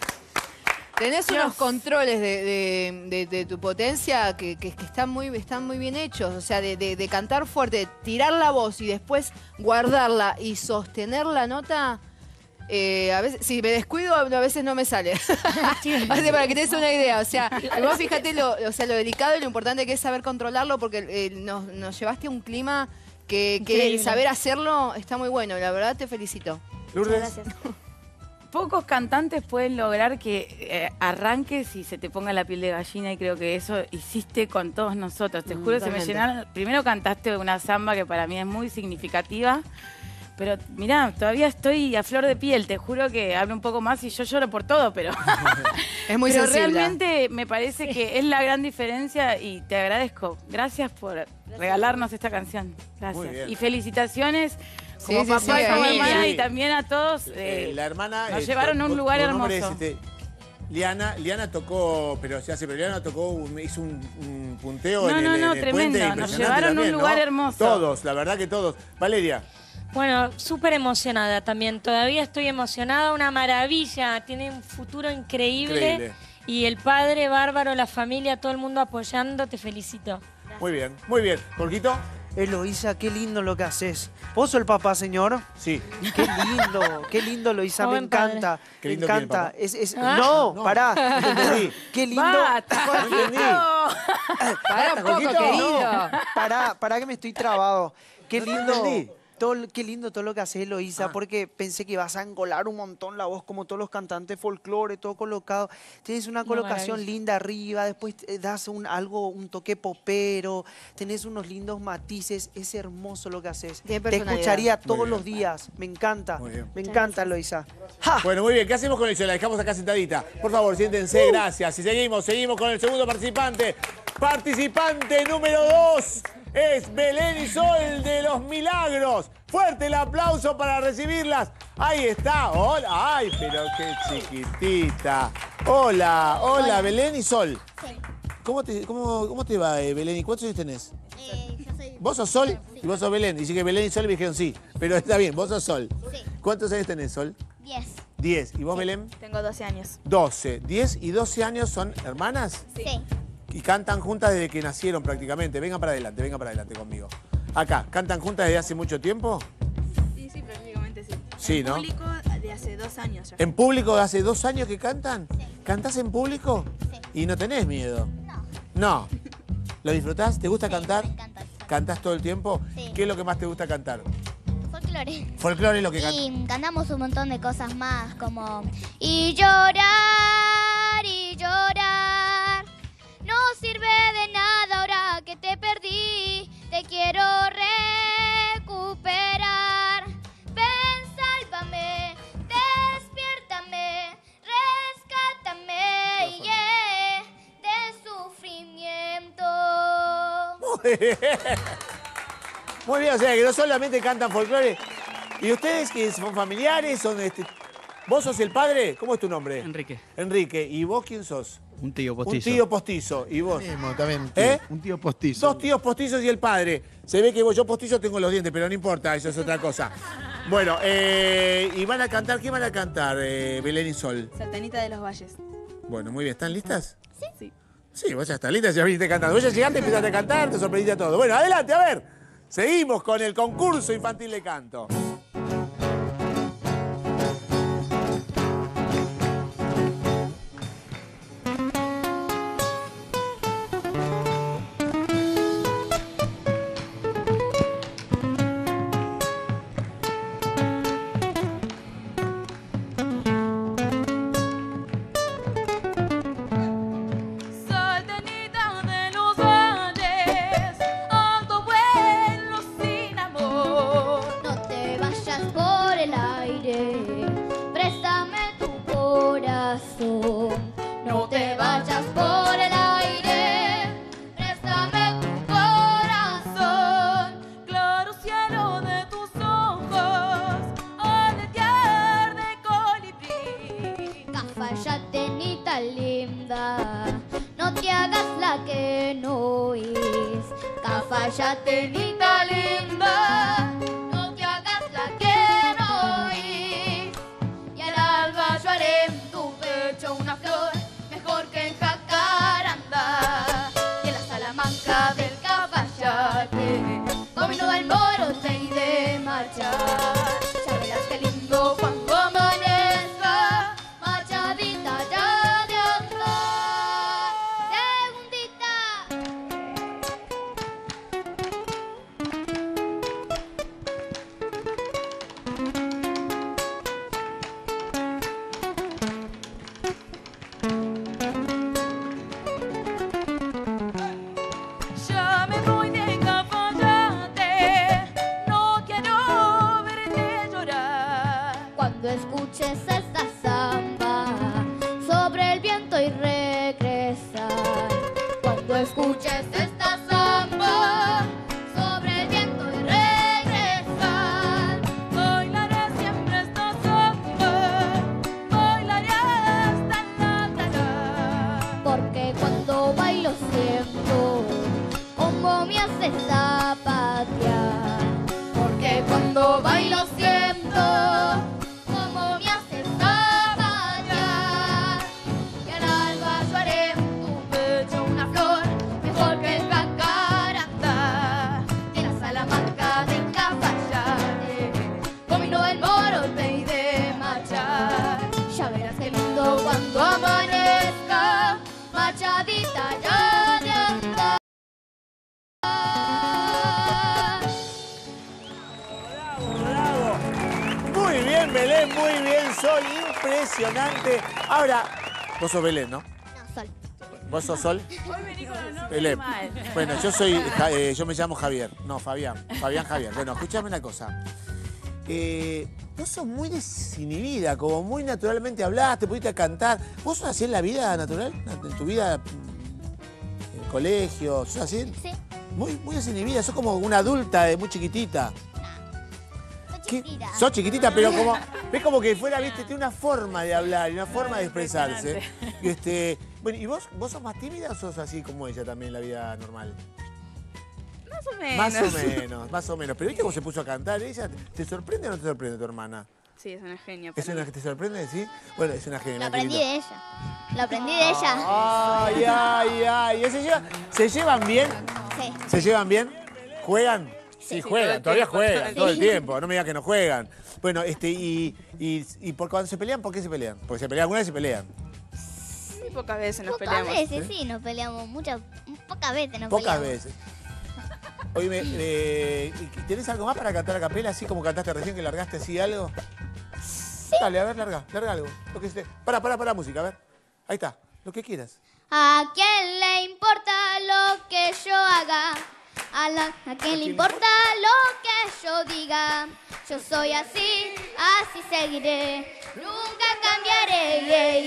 unos controles de tu potencia que están muy bien hechos. O sea, de cantar fuerte, tirar la voz y después guardarla y sostener la nota. A veces, si me descuido, a veces no me sale. O sea, para que te des una idea. O sea, vos fíjate lo delicado y lo importante que es saber controlarlo, porque nos llevaste a un clima que el saber hacerlo está muy bueno. La verdad, te felicito. Lourdes. Gracias. Pocos cantantes pueden lograr que arranques y se te ponga la piel de gallina, y creo que eso hiciste con todos nosotros. Te juro, se me llenaron. Primero cantaste una samba que para mí es muy significativa. Pero mirá, todavía estoy a flor de piel, te juro que hablo un poco más y yo lloro por todo, pero... Es muy pero sensible. Realmente me parece que es la gran diferencia y te agradezco. Gracias por regalarnos esta canción. Gracias. Muy bien. Y felicitaciones como papá y como hermana y también a todos. La hermana... Nos llevaron a un lugar hermoso. Liana tocó, pero Liana tocó, hizo un punteo en el tremendo. puente. Nos llevaron a un lugar hermoso. Todos, la verdad que todos. Valeria. Bueno, súper emocionada también. Todavía estoy emocionada, una maravilla. Tiene un futuro increíble. Y el padre, bárbaro, la familia, todo el mundo apoyando. Te felicito. Muy bien, muy bien. ¿Porquito? Eloísa, qué lindo lo que haces. ¿Vos sos el papá, señor? Sí. Qué lindo, Eloísa, me Joven encanta. Qué lindo me encanta. tiene el No, pará. Qué lindo. Basta, no entendí. Pará un poco, querido. Pará que me estoy trabado. Qué lindo. Qué lindo todo lo que haces, Eloísa, porque pensé que ibas a engolar un montón la voz como todos los cantantes folclore, todo colocado. Tienes una colocación linda arriba, después das un toque popero, tenés unos lindos matices, es hermoso lo que haces. Te escucharía todos los días, me encanta, me encanta, Eloísa. Bueno, muy bien, ¿qué hacemos con Eloísa? La dejamos acá sentadita. Por favor, siéntense, gracias. Y seguimos con el segundo participante. Participante número 2 es Belén y Sol de Los Milagros. Fuerte el aplauso para recibirlas. Ahí está. Hola. Ay, pero qué chiquitita. Hola, hola, Belén y Sol. Sí. ¿Cómo te va, Belén? ¿Y cuántos años tenés? Yo soy... ¿Vos sos Sol? Sí. Y vos sos Belén. Dice que Belén y Sol me dijeron sí. Pero está bien, vos sos Sol. Sí. ¿Cuántos años tenés, Sol? 10. 10. ¿Y vos, Belén? Tengo 12 años. 12. 10 y 12 años son hermanas. Sí. Y cantan juntas desde que nacieron prácticamente. Vengan para adelante conmigo. Acá, ¿cantan juntas desde hace mucho tiempo? Sí, prácticamente sí. Sí, ¿no? En público de hace 2 años ya. ¿En público de hace 2 años que cantan? Sí. ¿Cantás en público? Sí. ¿Y no tenés miedo? No. No. ¿Lo disfrutás? ¿Te gusta cantar? Me encanta. ¿Cantás todo el tiempo? Sí. ¿Qué es lo que más te gusta cantar? Folclore. Folclore es lo que cantas. Y cantamos un montón de cosas más, como... Y llorar, no sirve de nada ahora que te perdí. Te quiero recuperar. Ven, sálvame, despiértame, rescátame, yeah, de sufrimiento. Muy bien, o sea que no solamente cantan folclore. ¿Y ustedes que son familiares? ¿Vos sos el padre? ¿Cómo es tu nombre? Enrique. Enrique. ¿Y vos quién sos? Un tío postizo. Un tío postizo. ¿Y vos? Mismo, también. Un tío postizo. 2 tíos postizos y el padre. Se ve que yo postizo tengo los dientes, pero no importa, eso es otra cosa. Bueno, ¿y van a cantar? ¿Qué van a cantar, Belén y Sol? Saltanita de los Valles. Bueno, muy bien. ¿Están listas? Sí. Sí, vos ya estás lista, ya viniste cantando. Vos ya llegaste, empezaste a cantar, te sorprendiste a todo. Bueno, adelante, a ver. Seguimos con el concurso infantil de canto. Saltanita de los Valles, alto vuelo sin amor. No te vayas por el aire, préstame tu corazón. No te vayas por el aire, préstame tu corazón. Claro cielo de tus ojos, aletear de colibrí. Cafayatenita linda, no te hagas la que no oís. Cafayatenita linda, no te hagas la que no oís. Y al alba yo haré en tu pecho una flor mejor que en jacaranda. Y en la Salamanca del Cafayate dominó el morote y de marchar. Ya verás qué lindo cuando amanezca, machadita ya de andar. Ya me voy de Cafayate, no quiero verte llorar. Cuando escuches esta samba sobre el viento y regresar. Cuando escuches esta samba sobre el viento y regresar. Bailaré siempre esta samba, bailaré hasta la tarde. Porque cuando bailo siento como me hace zapatear. Porque cuando bailo siento como me hace zapatear. Sol, impresionante. Ahora, vos sos Belén, ¿no? No, Sol. ¿Vos sos Sol? Hoy vení con los nombres Belén. mal. Bueno, yo me llamo Javier. No, Fabián. Fabián Javier. Bueno, escúchame una cosa. Vos sos muy desinhibida, como muy naturalmente hablás, te pudiste cantar. ¿Vos sos así en la vida natural? ¿En tu vida en el colegio? ¿Sos así? Sí. Muy desinhibida, sos como una adulta de muy chiquitita. Soy chiquitita. Sos chiquitita, pero como ves como que fuera, viste, tiene una forma de hablar y una forma de expresarse. Bueno, ¿y vos sos más tímida o sos así como ella también en la vida normal? Más o menos. Más o menos. Pero viste cómo se puso a cantar ella. ¿Te sorprende o no te sorprende tu hermana? Sí, es una genia. ¿Es una que te sorprende, sí? Bueno, es una genia. Lo aprendí de ella. Lo aprendí de ella. Ay. ¿Se llevan bien? Sí. ¿Se llevan bien? ¿Juegan? Sí, juegan, todavía juegan, todo el Sí. tiempo. No me digas que no juegan. Bueno, y por cuando se pelean, ¿por qué se pelean? Porque se pelean, alguna vez se pelean. Muy pocas veces nos Pocas peleamos. veces, sí, nos peleamos. Pocas veces nos Pocas peleamos. veces. Oye, ¿tenés algo más para cantar a capela, así como cantaste recién, que largaste así algo? Sí. Dale, a ver, larga algo. Lo que para música, a ver. Ahí está, lo que quieras. ¿A quién le importa lo que yo haga? ¿A quién le importa lo que yo diga? Yo soy así, así seguiré. Nunca cambiaré.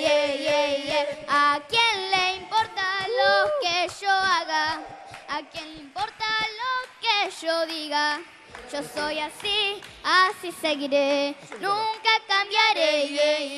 ¿A quién le importa lo que yo haga? ¿A quién le importa lo que yo diga? Yo soy así, así seguiré. Nunca cambiaré.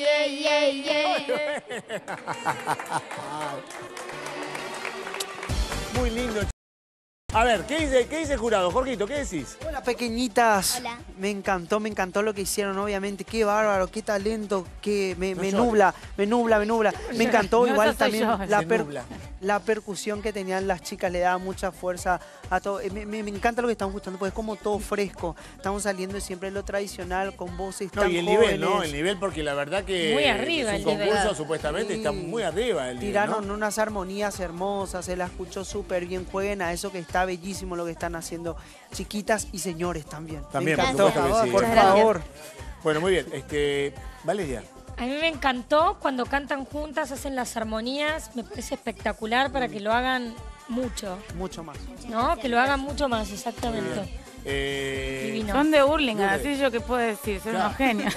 Muy lindo. A ver, ¿qué dice el jurado? Jorgito, ¿qué decís? Hola, pequeñitas. Hola. Me encantó lo que hicieron, obviamente. Qué bárbaro, qué talento, me llores. nubla. Me encantó No, igual eso soy también yo. la percusión que tenían las chicas, le daba mucha fuerza a todo. Me encanta lo que estamos escuchando, porque es como todo fresco. Estamos saliendo siempre de lo tradicional, con voces No, tan y el nivel, jóvenes. ¿no? El nivel, porque la verdad que Muy arriba es un el nivel. concurso, supuestamente, está muy arriba el nivel, Tiraron ¿no? unas armonías hermosas, se la escuchó súper bien. Jueguen a eso, que está bellísimo lo que están haciendo. Chiquitas y señores también. También, Me por encantó. supuesto que sí. Por Muchas favor. Bueno, muy bien. Valeria. A mí me encantó cuando cantan juntas, hacen las armonías, me parece espectacular para que lo hagan mucho. Mucho más. ¿No? Que lo hagan mucho más, exactamente. Divino. Son de Hurlingham, Lourdes. así yo que puedo decir, son Claro. unos genios.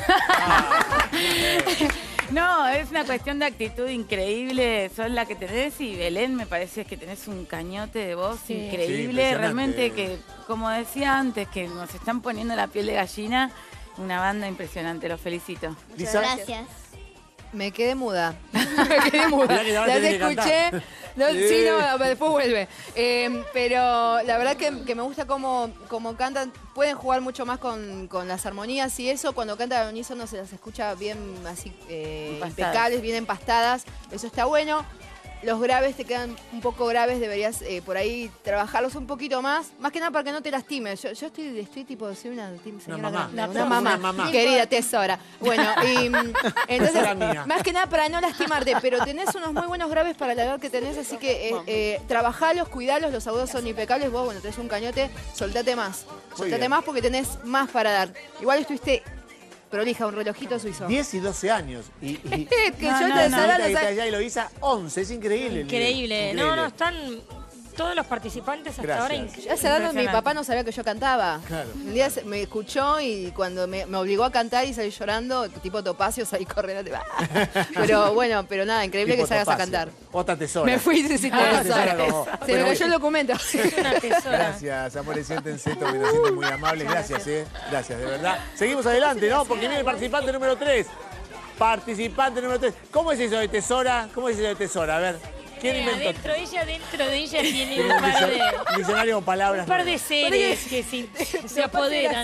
No, es una cuestión de actitud increíble, son la que tenés, y Belén me parece que tenés un cañote de voz Sí. Sí, increíble, impresionante. realmente que, como decía antes, que nos están poniendo la piel de gallina, una banda impresionante, los felicito. Lisa. Gracias. Me quedé muda. Me quedé muda. Mirá que ahora Las tenés que escuché. cantar. No, Sí. sí, no, después vuelve. Pero la verdad que me gusta cómo cantan. Pueden jugar mucho más con las armonías y eso. Cuando cantan al unísono se las escucha bien así impecables, bien empastadas. Eso está bueno. Los graves te quedan un poco graves, deberías por ahí trabajarlos un poquito más. Más que nada para que no te lastimes. Yo estoy tipo, soy una señora mamá. grande, Una mamá. querida tesora. Bueno, y entonces, Tesora mía. más que nada para no lastimarte, pero tenés unos muy buenos graves para la edad que tenés, así que trabajalos, cuidalos, los agudos son impecables. Vos, bueno, tenés un cañote, soltate más. Soltate bien. más porque tenés más para dar. Igual estuviste prolija, un relojito suizo. 10 y 12 años. Y que No, yo no, te no. desarrollo, ahorita que o sea, está allá y lo hizo 11, es increíble. el nivel. Increíble. Increíble. No, están todos los participantes hasta Gracias. ahora increíbles. ya hace dato mi papá no sabía que yo cantaba. Claro. Un día me escuchó y cuando me obligó a cantar y salí llorando, tipo Topacio, salí corriendo. Pero bueno, pero nada, increíble Tipo que salgas a Topacio. cantar. Otra tesora. Me fui, sí, Otra tesora. tesora como- Se Bueno, me cayó el documento. Una tesora. Gracias, amores, siéntense, tomen asiento, muy amables. Gracias, Gracias, de verdad. Seguimos adelante, ¿no? Porque viene el participante número 3. Participante número 3. ¿Cómo es eso de tesora? ¿Cómo es eso de tesora? A ver, ¿quién inventó? Dentro de ella tiene un Diccionario con palabras. par de nuevas. seres que se apoderan.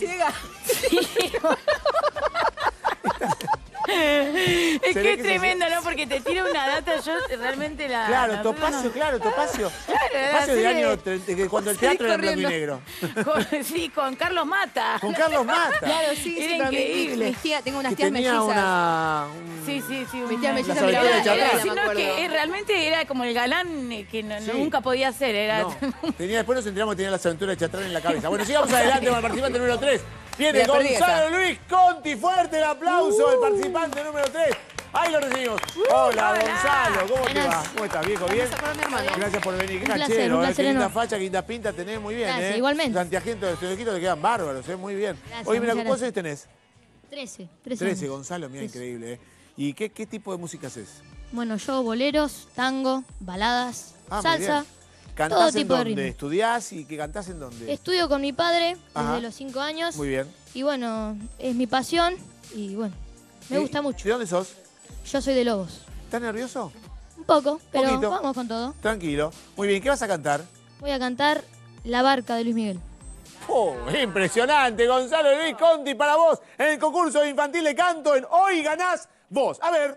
Es Se ve que es que tremendo, ¿no? Porque te tira una data, yo realmente la... Claro, la- Topacio, claro, Topacio. Claro, Topacio del así año de- 30, que cuando el Salí teatro era en blanco y corriendo. negro. Sí, con Carlos Mata. Con Carlos Mata. Claro, sí, Era sí, pero increíble. mis tías, tengo unas Que tías tenía mellizas. una... Sí, sí, sí. Mis tías mellizas Las aventuras de miraban, Chaplin. me Sino acuerdo. que realmente era como el galán que Sí. nunca podía ser. Era... No, después nos enteramos que tenía las aventuras de Chatrán en la cabeza. Bueno, sigamos adelante con el participante número 3. Viene Me la perdí Gonzalo esa. Luis Conti, fuerte el aplauso del participante número 3. Ahí lo recibimos. Hola, Gonzalo, ¿cómo te va? ¿Cómo estás, viejo? ¿Bien? Gracias por venir. Qué Un placer, canchero, un qué placer linda enorme. facha, qué linda pinta tenés, muy bien, Gracias, igualmente. Santiaguito de Estudiantes te quedan bárbaros, muy bien. Gracias, Oye, mira, muchas ¿cuántos años gracias. tenés? 13 13, años. Gonzalo, mira, increíble, ¿Y qué tipo de música haces? Bueno, yo boleros, tango, baladas, Muy salsa, bien. ¿Cantás todo en tipo de dónde? ritmo. ¿Estudiás y qué cantás en dónde? Estudio con mi padre Ajá. desde los 5 años. Muy bien. Y bueno, es mi pasión y bueno, me gusta mucho. ¿De dónde sos? Yo soy de Lobos. ¿Estás nervioso? Un poco, pero Poquito. vamos con todo. Tranquilo. Muy bien, ¿qué vas a cantar? Voy a cantar La Barca de Luis Miguel. ¡Oh, impresionante! Gonzalo Luis Conti para vos en el concurso infantil de canto en Hoy Ganás Vos. A ver.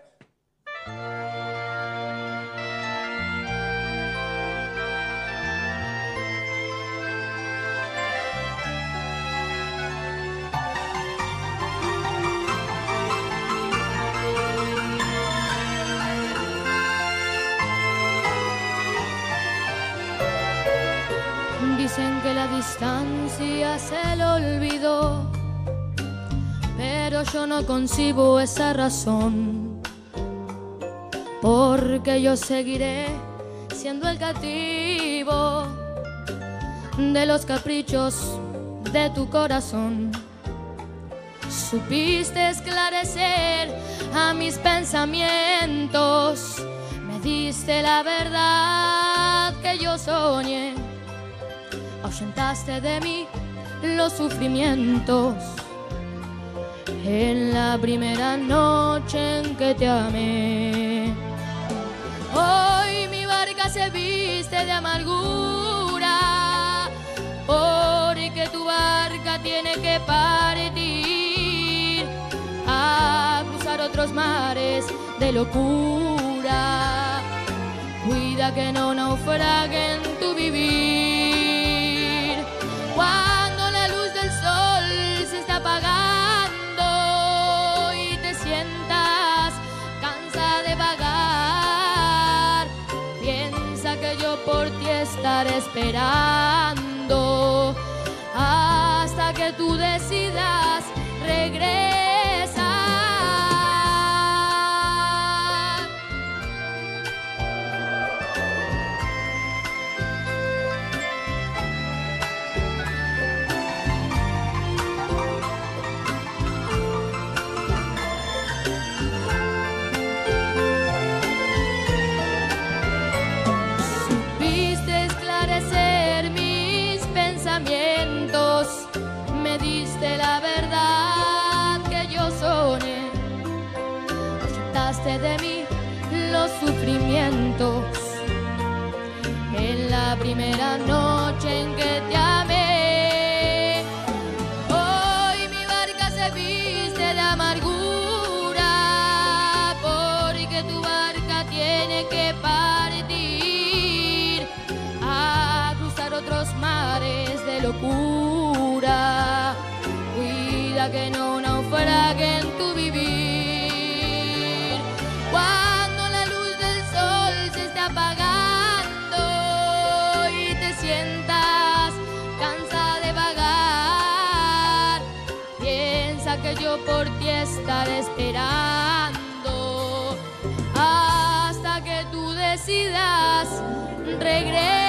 Dicen que la distancia se le olvidó, pero yo no concibo esa razón, porque yo seguiré siendo el cautivo de los caprichos de tu corazón. Supiste esclarecer a mis pensamientos, me diste la verdad que yo soñé. Ahuyentaste de mí los sufrimientos en la primera noche en que te amé. Hoy mi barca se viste de amargura, porque tu barca tiene que partir a cruzar otros mares de locura. Cuida que no naufrague en tu vivir. Cuando la luz del sol se está apagando y te sientas cansada de vagar, piensa que yo por ti estaré esperando hasta que tú decidas regresar. Supiste esclarecer mis pensamientos, me diste la verdad que yo soñé. Ahuyentaste de mí los sufrimientos en la primera noche en que te amé. Hoy mi barca se viste de amargura, porque tu barca tiene que partir a cruzar otros mares de locura. Cuida que no naufrague en tu vivir. Cuando la luz del sol se esté apagando y te sientas cansada de vagar, piensa que yo por ti estaré esperando hasta que tú decidas regresar.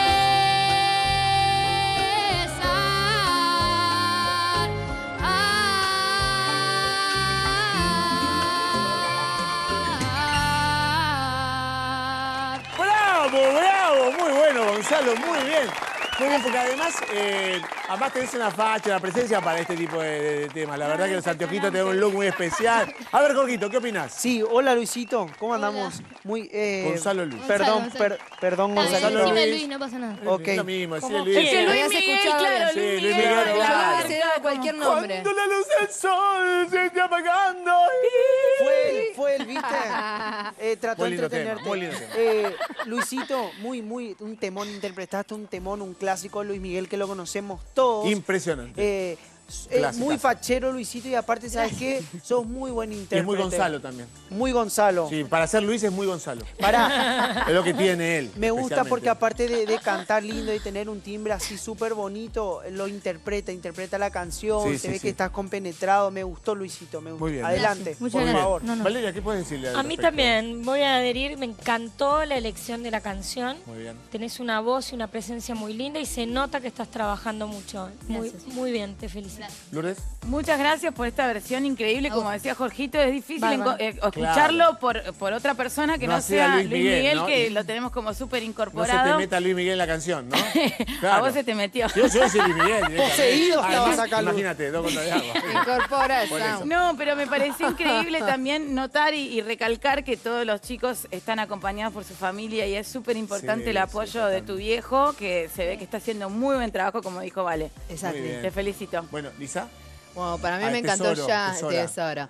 ¡Bravo, bravo! Muy bueno, Gonzalo, muy bien. Muy bien, porque además tenés una facha, una presencia para este tipo de temas. La verdad que los anteojitos te dan un look muy especial. A ver, Jorgito, ¿qué opinás? Sí, hola Luisito, ¿cómo andamos? Muy, Gonzalo Luis. Perdón, perdón Gonzalo Decime Luis. Luis, no pasa nada. Ok. Es lo mismo, decirle Luis. Es que Luis Habías Miguel, escuchado claro, Sí, Luis Luis Miguel. Miguel, La claro. verdad se daba cualquier nombre. Cuando la luz del sol se esté apagando. Fue él, ¿viste? Trató Muy de lindo tema, entretenerte. muy lindo Luisito, un temón, interpretaste un temón, un clásico, Luis Miguel, que lo conocemos todos. Impresionante. Muy fachero, Luisito, y aparte, ¿sabes qué? Sos muy buen intérprete. Y es muy Gonzalo también. Muy Gonzalo. Sí, para ser Luis es muy Gonzalo. Pará. Es lo que tiene él. Me gusta porque aparte de cantar lindo y tener un timbre así súper bonito, lo interpreta la canción, Sí, se sí, ve sí. que estás compenetrado. Me gustó, Luisito, me gustó. Muy bien. Adelante, Muchas por gracias. favor. No, no. Valeria, ¿qué puedes decirle al A mí respecto? también voy a adherir, me encantó la elección de la canción. Muy bien. Tenés una voz y una presencia muy linda y se nota que estás trabajando mucho. Muy bien, te felicito. Lourdes. Muchas gracias por esta versión increíble. Como decía Jorgito, es difícil Bárbaro. escucharlo por otra persona que No no, sea sea Luis Luis Miguel, Miguel, ¿no? que lo tenemos como súper No se incorporado. te meta Luis Miguel en la canción, ¿no? A Claro. vos se te metió. Yo soy Luis Miguel. Poseído Además, estabas acá, Lu. imagínate, 2 gotas de agua. Incorpora el Por eso. sound. No, pero me pareció increíble también notar y recalcar que todos los chicos están acompañados por su familia y es súper importante Sí, el sí, apoyo de tu viejo, que se ve que está haciendo muy buen trabajo, como dijo Vale. Exacto. Muy bien. Te felicito. Bueno, Lisa. Bueno, para mí Ah, me encantó tesoro, ya. tesora. Tesora.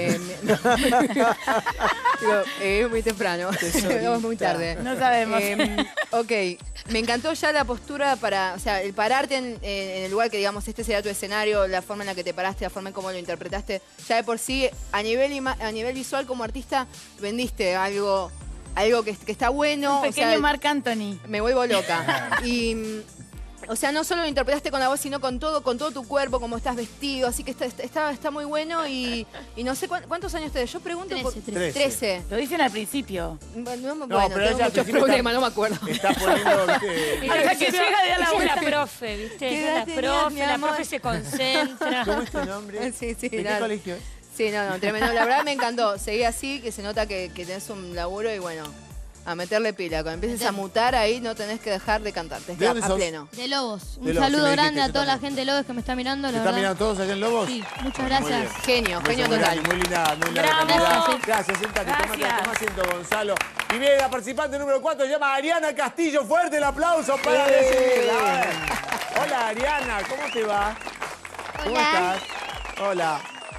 Digo, es muy temprano. Es muy tarde. No sabemos. Ok, me encantó ya la postura para, o sea, el pararte en el lugar que, digamos, este será tu escenario, la forma en la que te paraste, la forma en cómo lo interpretaste. Ya de por sí, a nivel visual como artista, vendiste algo que está bueno. Un pequeño o sea, Marc Anthony. me vuelvo loca. Y, o sea, no solo lo interpretaste con la voz, sino con todo tu cuerpo, cómo estás vestido. Así que está muy bueno y no sé cuántos años tenés. Yo pregunto 13. Lo dicen al principio. Bueno, pero ella tengo al muchos principio problemas, no me acuerdo. Está poniendo, viste, Hasta que llega de a la Ella es vuelta. la profe, ¿viste? ¿Qué Ella edad es tenías, la mi profe, la amor? profe se concentra. ¿Cómo es tu nombre? Sí, ¿De qué nada. colegio es? Sí, no, tremendo. La verdad me encantó. Seguí así, que se nota que tenés un laburo y bueno, a meterle pila. Cuando empieces a mutar ahí, no tenés que dejar de cantar. Tenés ¿De que dónde a sos? pleno. De Lobos. Un De Lobos, saludo sí me grande dijiste, a toda yo la gente de Lobos que me está mirando, ¿Te la están verdad. mirando todos allá en Lobos? Sí, muchas Muy gracias. bien. Genio Beso muy total. grande, muy linda Bravo. cantidad. Gracias, siéntate, tomate, Gracias. toma asiento, Gonzalo. Y viene la participante número 4, se llama Ariana Castillo. Fuerte el aplauso para recibirla. A ver. Hola, Ariana, ¿cómo te va? ¿Cómo Hola. estás? Hola.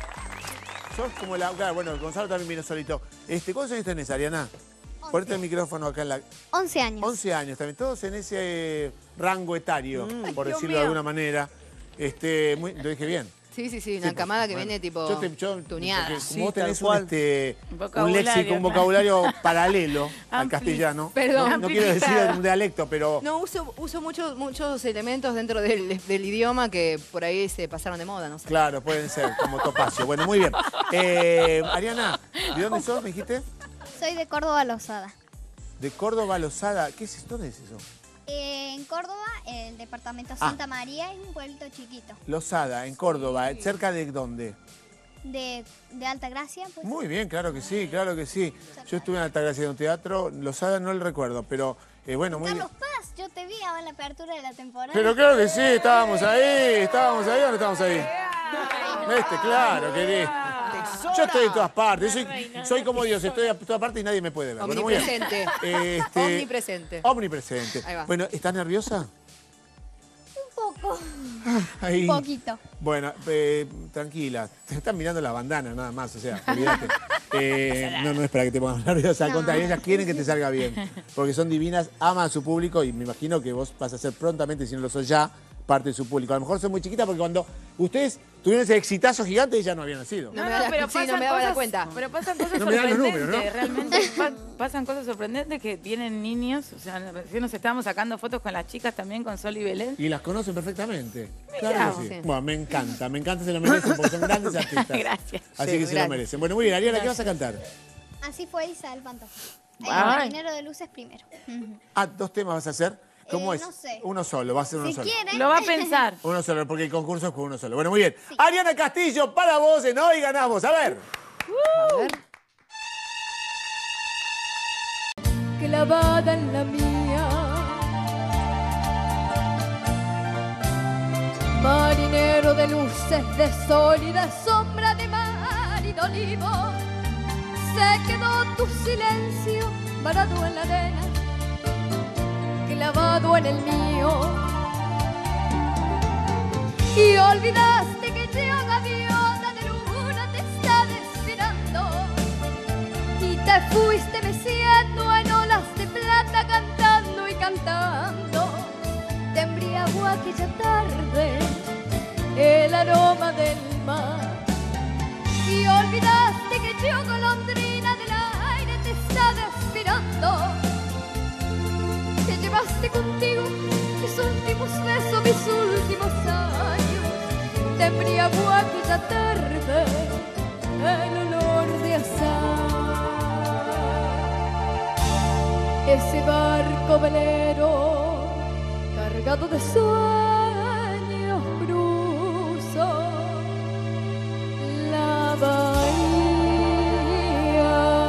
Sos como la... Claro, bueno, Gonzalo también vino solito. ¿Cuántos años tenés, Ariana? Ponete el micrófono acá en la... 11 años. 11 años también, todos en ese rango etario, por Dios decirlo de mío. alguna manera. Lo dije bien. Sí, una camada que Bueno, viene tipo tuneada. porque Sí, como vos tal tenés cual. un Vocabulario, léxico, un claro. vocabulario paralelo al Ampli. castellano. Perdón. No quiero decir un dialecto, pero... No, uso muchos elementos dentro del idioma que por ahí se pasaron de moda, no sé. Claro, pueden ser, como topacio. Bueno, muy bien. Ariana, ¿de dónde sos, me dijiste? Soy de Córdoba, Lozada. De Córdoba, Lozada. ¿Qué es esto? ¿Dónde es eso? En Córdoba, el departamento Santa María, es un pueblito chiquito. Lozada, en Córdoba. ¿Cerca de dónde? De Altagracia, pues. Muy bien, claro que sí, claro que sí. Yo estuve en Altagracia en un teatro, Lozada no lo recuerdo, pero bueno, muy bien. Carlos Paz, yo te vi ahora en la apertura de la temporada. Pero claro que sí, estábamos ahí o no estábamos ahí. ¿Viste? Claro, querido. Yo estoy en todas partes, soy como Dios, estoy a todas partes y nadie me puede ver. Bueno, muy bien. Omnipresente. Omnipresente. Omnipresente. Ahí va. Bueno, ¿estás nerviosa? Un poco. Ahí. Un poquito. Bueno, tranquila, te están mirando la bandana nada más, o sea, olvídate. No es para que te pongas nerviosa, al contrario, ellas quieren que te salga bien, porque son divinas, aman a su público y me imagino que vos vas a ser prontamente, si no lo sos ya, parte de su público. A lo mejor son muy chiquitas porque cuando ustedes tuvieron ese exitazo gigante, ella no había nacido. No me daba cuenta. Pero pasan cosas No me dan los sorprendentes, números, ¿no? realmente pasan cosas sorprendentes que vienen niños, o sea, recién nos estábamos sacando fotos con las chicas también, con Sol y Belén. Y las conocen perfectamente. Mirá. Claro que sí. Bueno, me encanta, se lo merecen porque son grandes artistas. Gracias. Así Sí, que se lo gracias. merecen. Bueno, muy bien, Ariana, ¿qué vas a cantar? Así fue Isabel Pantoja. El Ay. marinero de luces primero. Ah, 2 temas vas a hacer. ¿Cómo es? No sé. Uno solo, va a ser uno Si solo. quieren. Lo va a pensar. Uno solo, porque el concurso es con uno solo. Bueno, muy bien. Ariana Castillo, para vos en Hoy Ganamos. A ver. Clavada en la mía, marinero de luces, de sol y de sombra, de mar y de olivo, se quedó tu silencio varado en la arena, clavado en el mío, y olvidaste que yo, gaviota de luna, te estaba esperando, y te fuiste meciendo en olas de plata, cantando y cantando. Te embriagó aquella tarde el aroma del mar. Y olvidaste que yo, golondrina del aire, te estaba esperando. Te llevaste contigo mis últimos besos, mis últimos años. Te embriagó aquella tarde el olor de azahar. Ese barco velero cargado de sueños cruzó la bahía.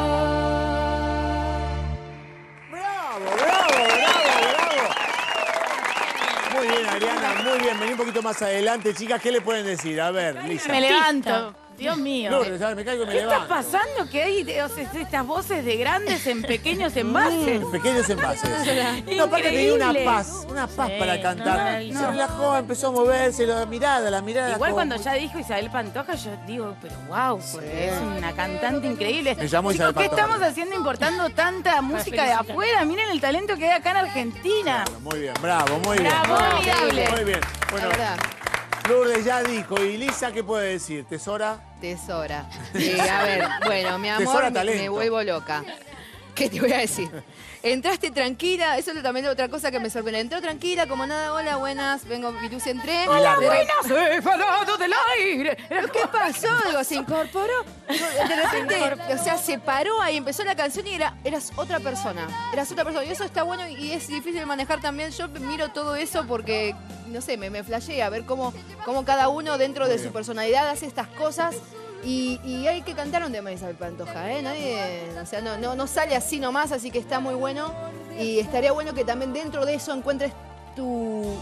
¡Bravo, bravo, bravo, bravo! Muy bien, Ariana, muy bien. Vení un poquito más adelante, chicas. ¿Qué le pueden decir? A ver, Lisa. Me levanto. Dios mío. Lourdes, ¿sabes? Me caigo y me ¿Qué levanto. está pasando? Que hay estas voces de grandes en pequeños envases. Pequeños envases. No, aparte tenía una paz para cantar. maravilloso. Se relajó, empezó a moverse, la mirada. Igual como cuando muy- ya dijo Isabel Pantoja, yo digo, pero wow, porque es una cantante increíble. Me llamo Chicos, Isabel ¿qué Pantoja. estamos haciendo importando tanta música de afuera? Miren el talento que hay acá en Argentina. Muy bien, bravo, muy bien. Bravo, formidable. Muy bien. Bueno, La verdad. Lourdes ya dijo. ¿Y Lisa qué puede decir? ¿Tesora? Tesora. A ver, bueno, mi Tesora amor, me talento. vuelvo loca. ¿Qué te voy a decir? Entraste tranquila, eso es también otra cosa que me sorprende. Entró tranquila, como nada, hola, buenas, vengo, Vilucia, entré. Hola, buenas, he parado del aire. ¿Qué pasó? Digo, se incorporó. De repente, o sea, se paró ahí, empezó la canción y eras otra persona. Eras otra persona. Y eso está bueno y es difícil de manejar también. Yo miro todo eso porque, no sé, me flashea a ver cómo cada uno dentro de su personalidad hace estas cosas. Y hay que cantar un tema de Isabel Pantoja, ¿eh? Nadie, o sea, no sale así nomás, así que está muy bueno. Y estaría bueno que también dentro de eso encuentres tu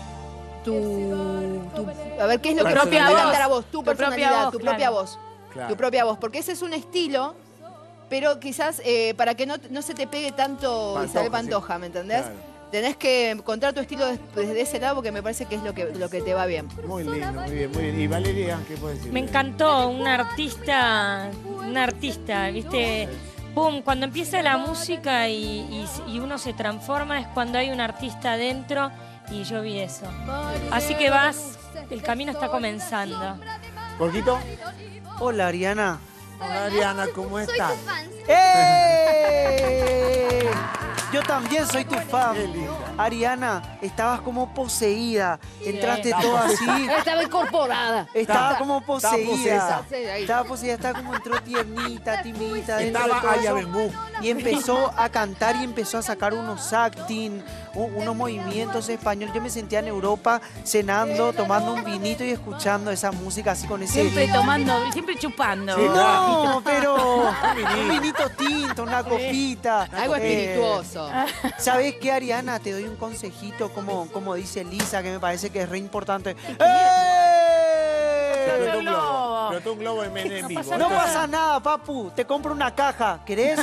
a ver, ¿qué es lo que te propia puede voz. cantar a vos? Tu Tu propia personalidad, voz, tu propia claro. voz. Claro. Tu propia voz, porque ese es un estilo, pero quizás para que no se te pegue tanto Pantoja, Isabel Pantoja, ¿me entendés? Claro. Tenés que encontrar tu estilo desde ese lado porque me parece que es lo que te va bien. Muy lindo, muy bien, muy bien. ¿Y Valeria qué puede decir? Me encantó, un artista, ¿viste? Pum, cuando empieza la música y uno se transforma es cuando hay un artista adentro y yo vi eso. Así que el camino está comenzando. ¿Porquito? Hola, Ariana. Hola, Ariana, ¿cómo estás? ¡Eh! Yo también soy tu fan. Ariana, estabas como poseída. Entraste todo así. Estaba incorporada. Estaba como poseída. posesa. Estaba poseída, estaba como entró tiernita, timidita. dentro de Estaba todo Aya eso. Bengu. Y empezó a cantar y empezó a sacar unos acting, unos movimientos españoles. Yo me sentía en Europa cenando, tomando un vinito y escuchando esa música así con ese... Siempre tomando, siempre chupando. Sí, No, pero vinito. un vinito tinto, una copita. Algo espirituoso. ¿Sabes qué, Ariana? Te doy un consejito, como dice Lisa, que me parece que es re importante. Explotó un globo. Explotó un globo en vivo. No pasa nada, papu. Te compro una caja. ¿Querés?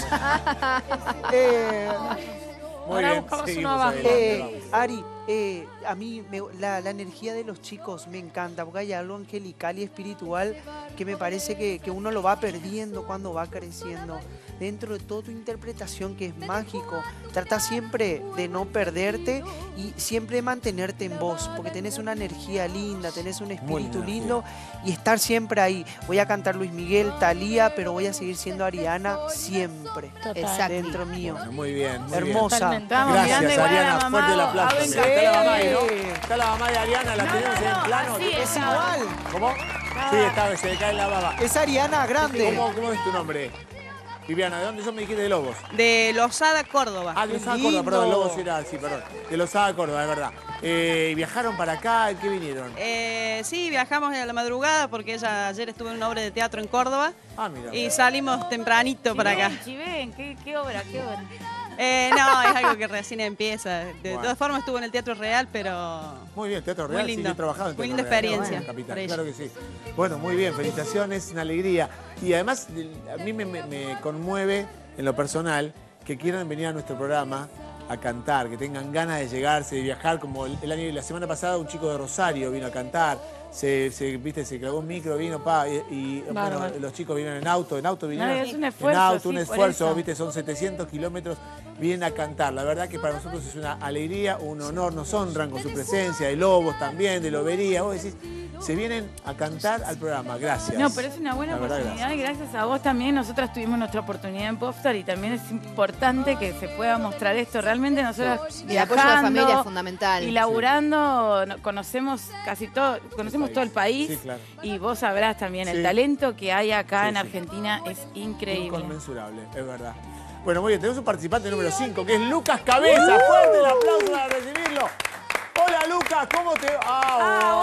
Muy Ahora bien, buscamos seguimos uno abajo. adelante, vamos. Ari, a mí la energía de los chicos me encanta, porque hay algo angelical y espiritual que me parece que uno lo va perdiendo cuando va creciendo. Dentro de toda tu interpretación, que es mágico, trata siempre de no perderte y siempre de mantenerte en vos, porque tenés una energía linda, tenés un espíritu lindo y estar siempre ahí. Voy a cantar Luis Miguel, Thalía, pero voy a seguir siendo Ariana siempre. Exacto. Dentro mío. Bueno, muy bien, muy Hermosa. bien. Estábamos mirando Gracias, igual a la Ariana. mamá, Fuerte el aplauso. a Mirá, Benca. está la mamá ahí, ¿no? Está la mamá de Ariana, la tenemos en plano. así Es igual. ¿Cómo? Sí, se le cae la baba. Es Ariana grande. ¿Cómo es tu nombre? Viviana, ¿de dónde son? Me dijiste de Lobos. De Losada, Córdoba. Ah, de Losada, Qué Córdoba, perdón, lindo. Lobos era, sí, perdón. De Losada, Córdoba, es verdad. ¿Viajaron para acá? ¿Qué vinieron? Sí, viajamos a la madrugada porque ayer estuve en una obra de teatro en Córdoba Ah, mira. y salimos tempranito para acá. Chiven, ¿qué obra? ¿Qué obra? No, es algo que recién empieza. De Bueno. todas formas estuve en el Teatro Real, pero Muy bien, Teatro Muy Real, lindo. sí, yo he trabajado en Muy Teatro linda Real, experiencia en Capital, para claro que sí. Bueno, muy bien, felicitaciones, una alegría. Y además, a mí me conmueve en lo personal que quieran venir a nuestro programa a cantar, que tengan ganas de llegarse, de viajar, como la semana pasada un chico de Rosario vino a cantar, viste, se clavó un micro, vino, y bueno, los chicos vinieron en auto vinieron. No, es un esfuerzo, en auto, sí, un por esfuerzo, eso. viste, son 700 kilómetros, vienen a cantar. La verdad que para nosotros es una alegría, un honor, nos honran con su presencia, de Lobos también, de Lobería. Vos decís, se vienen a cantar al programa. Gracias. No, pero es una buena La verdad, oportunidad y gracias a vos también nosotras tuvimos nuestra oportunidad en Popstar y también es importante que se pueda mostrar esto. Realmente nosotras El apoyo de la familia es fundamental. y laburando conocemos casi todo, conocemos todo el país Sí, claro. y vos sabrás también el Sí. talento que hay acá Sí, en sí. Argentina es increíble. Inconmensurable, es verdad. Bueno, muy bien, tenemos un participante número 5, que es Lucas Cabeza. Fuerte el aplauso para recibirlo. Hola, Lucas, ¿cómo te va?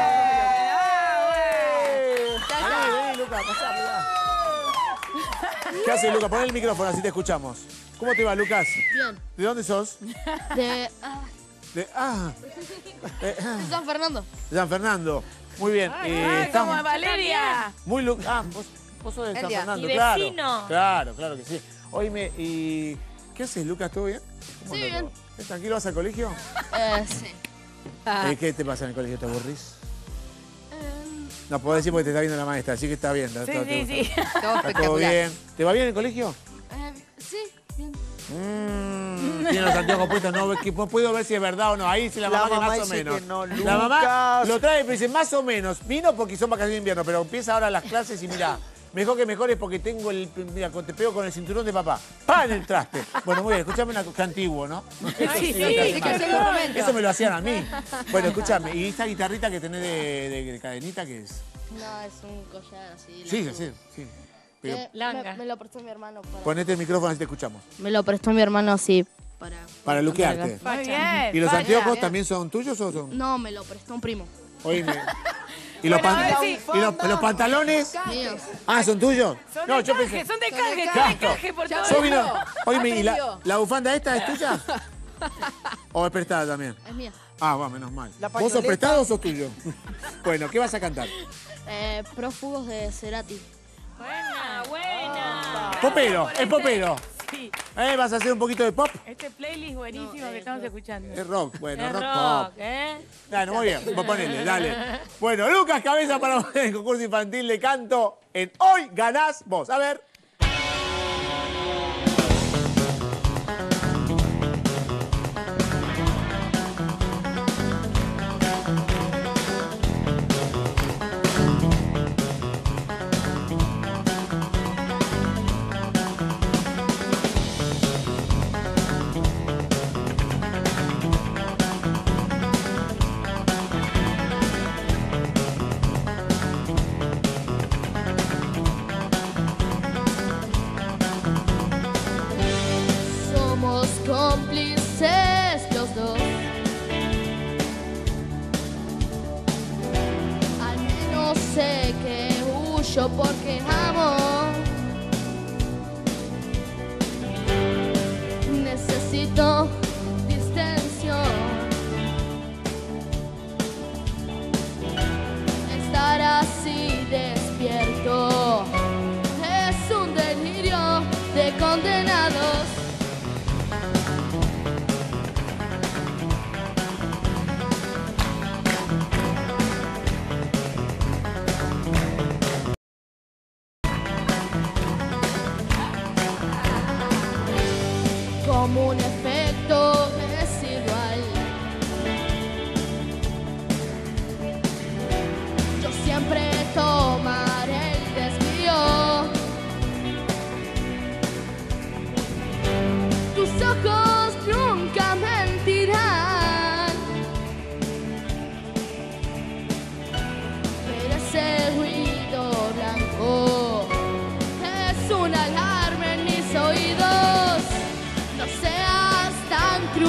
Vení, Lucas, pasá, pasá. ¿Qué haces, Lucas? Pon el micrófono, así te escuchamos. ¿Cómo te va, Lucas? Bien. ¿De dónde sos? De De San Fernando. San Fernando. Muy bien. Como estamos Valeria. muy vos sos de San Elia. Fernando, Y claro. vecino. Claro que sí. Oíme, ¿y qué haces, Lucas? ¿Todo bien? ¿Cómo Sí, anda bien. todo? ¿Tranquilo vas al colegio? Sí. ¿Qué te pasa en el colegio? ¿Te aburrís? No, podés decir porque te está viendo la maestra, así que está bien. Sí, ¿te sí, gusta? sí. Está todo bien. ¿Te va bien en el colegio? Sí, bien. Tiene los anteojos puestos, no puedo ver si es verdad o no. Ahí sí la mamá, que más o dice menos. que no, La mamá Lucas. lo trae y dice más o menos. Vino porque son vacaciones de invierno, pero empieza ahora las clases y mira, mejor que mejor es porque tengo mira, te pego con el cinturón de papá. ¡Pam! En el traste. Bueno, muy bien, escúchame una cosa antiguo, ¿no? Sí, Eso no te hace sí, mal. que se lo comento. Eso me lo hacían a mí. Bueno, escúchame, ¿y esta guitarrita que tenés de cadenita qué es? No, es un collar así. Sí. Pero Me lo prestó mi hermano para... ponete el micrófono así te escuchamos. Me lo prestó mi hermano así Para luquearte. Muy bien. ¿Y los vaya. anteojos también son tuyos o son? No, me lo prestó un primo. Oíme. ¿Y los, Bueno, a ver si- los pantalones? Míos. Ah, ¿son tuyos? Son No, de yo canje, pensé. son de canje, Claro. son de canje por todo. Yo vino. Oíme, ¿y Aprendió. la bufanda esta es tuya? ¿O es prestada también? Es mía. Ah, va, menos mal. La ¿Vos sos pañoleta. prestado o sos tuyo? Bueno, ¿qué vas a cantar? Prófugos de Cerati. Buena. Popero, es popero. Sí. ¿Vas a hacer un poquito de pop? Este playlist buenísimo que estamos escuchando. Es rock, bueno, Es rock, rock, pop. ¿eh? Bueno, muy bien, vos ponele, dale. Bueno, Lucas Cabeza para el concurso infantil de canto en Hoy Ganás Vos. A ver. Somos cómplices los dos. Al menos sé que huyo porque amo. Necesito distensión. Estar así despierto es un delirio de condenados. Como un efecto residual. Yo siempre tomaré el desvío. Tus ojos nunca mentirán. Pero ese ruido blanco es una alarma en mis oídos. No seas tan cruel.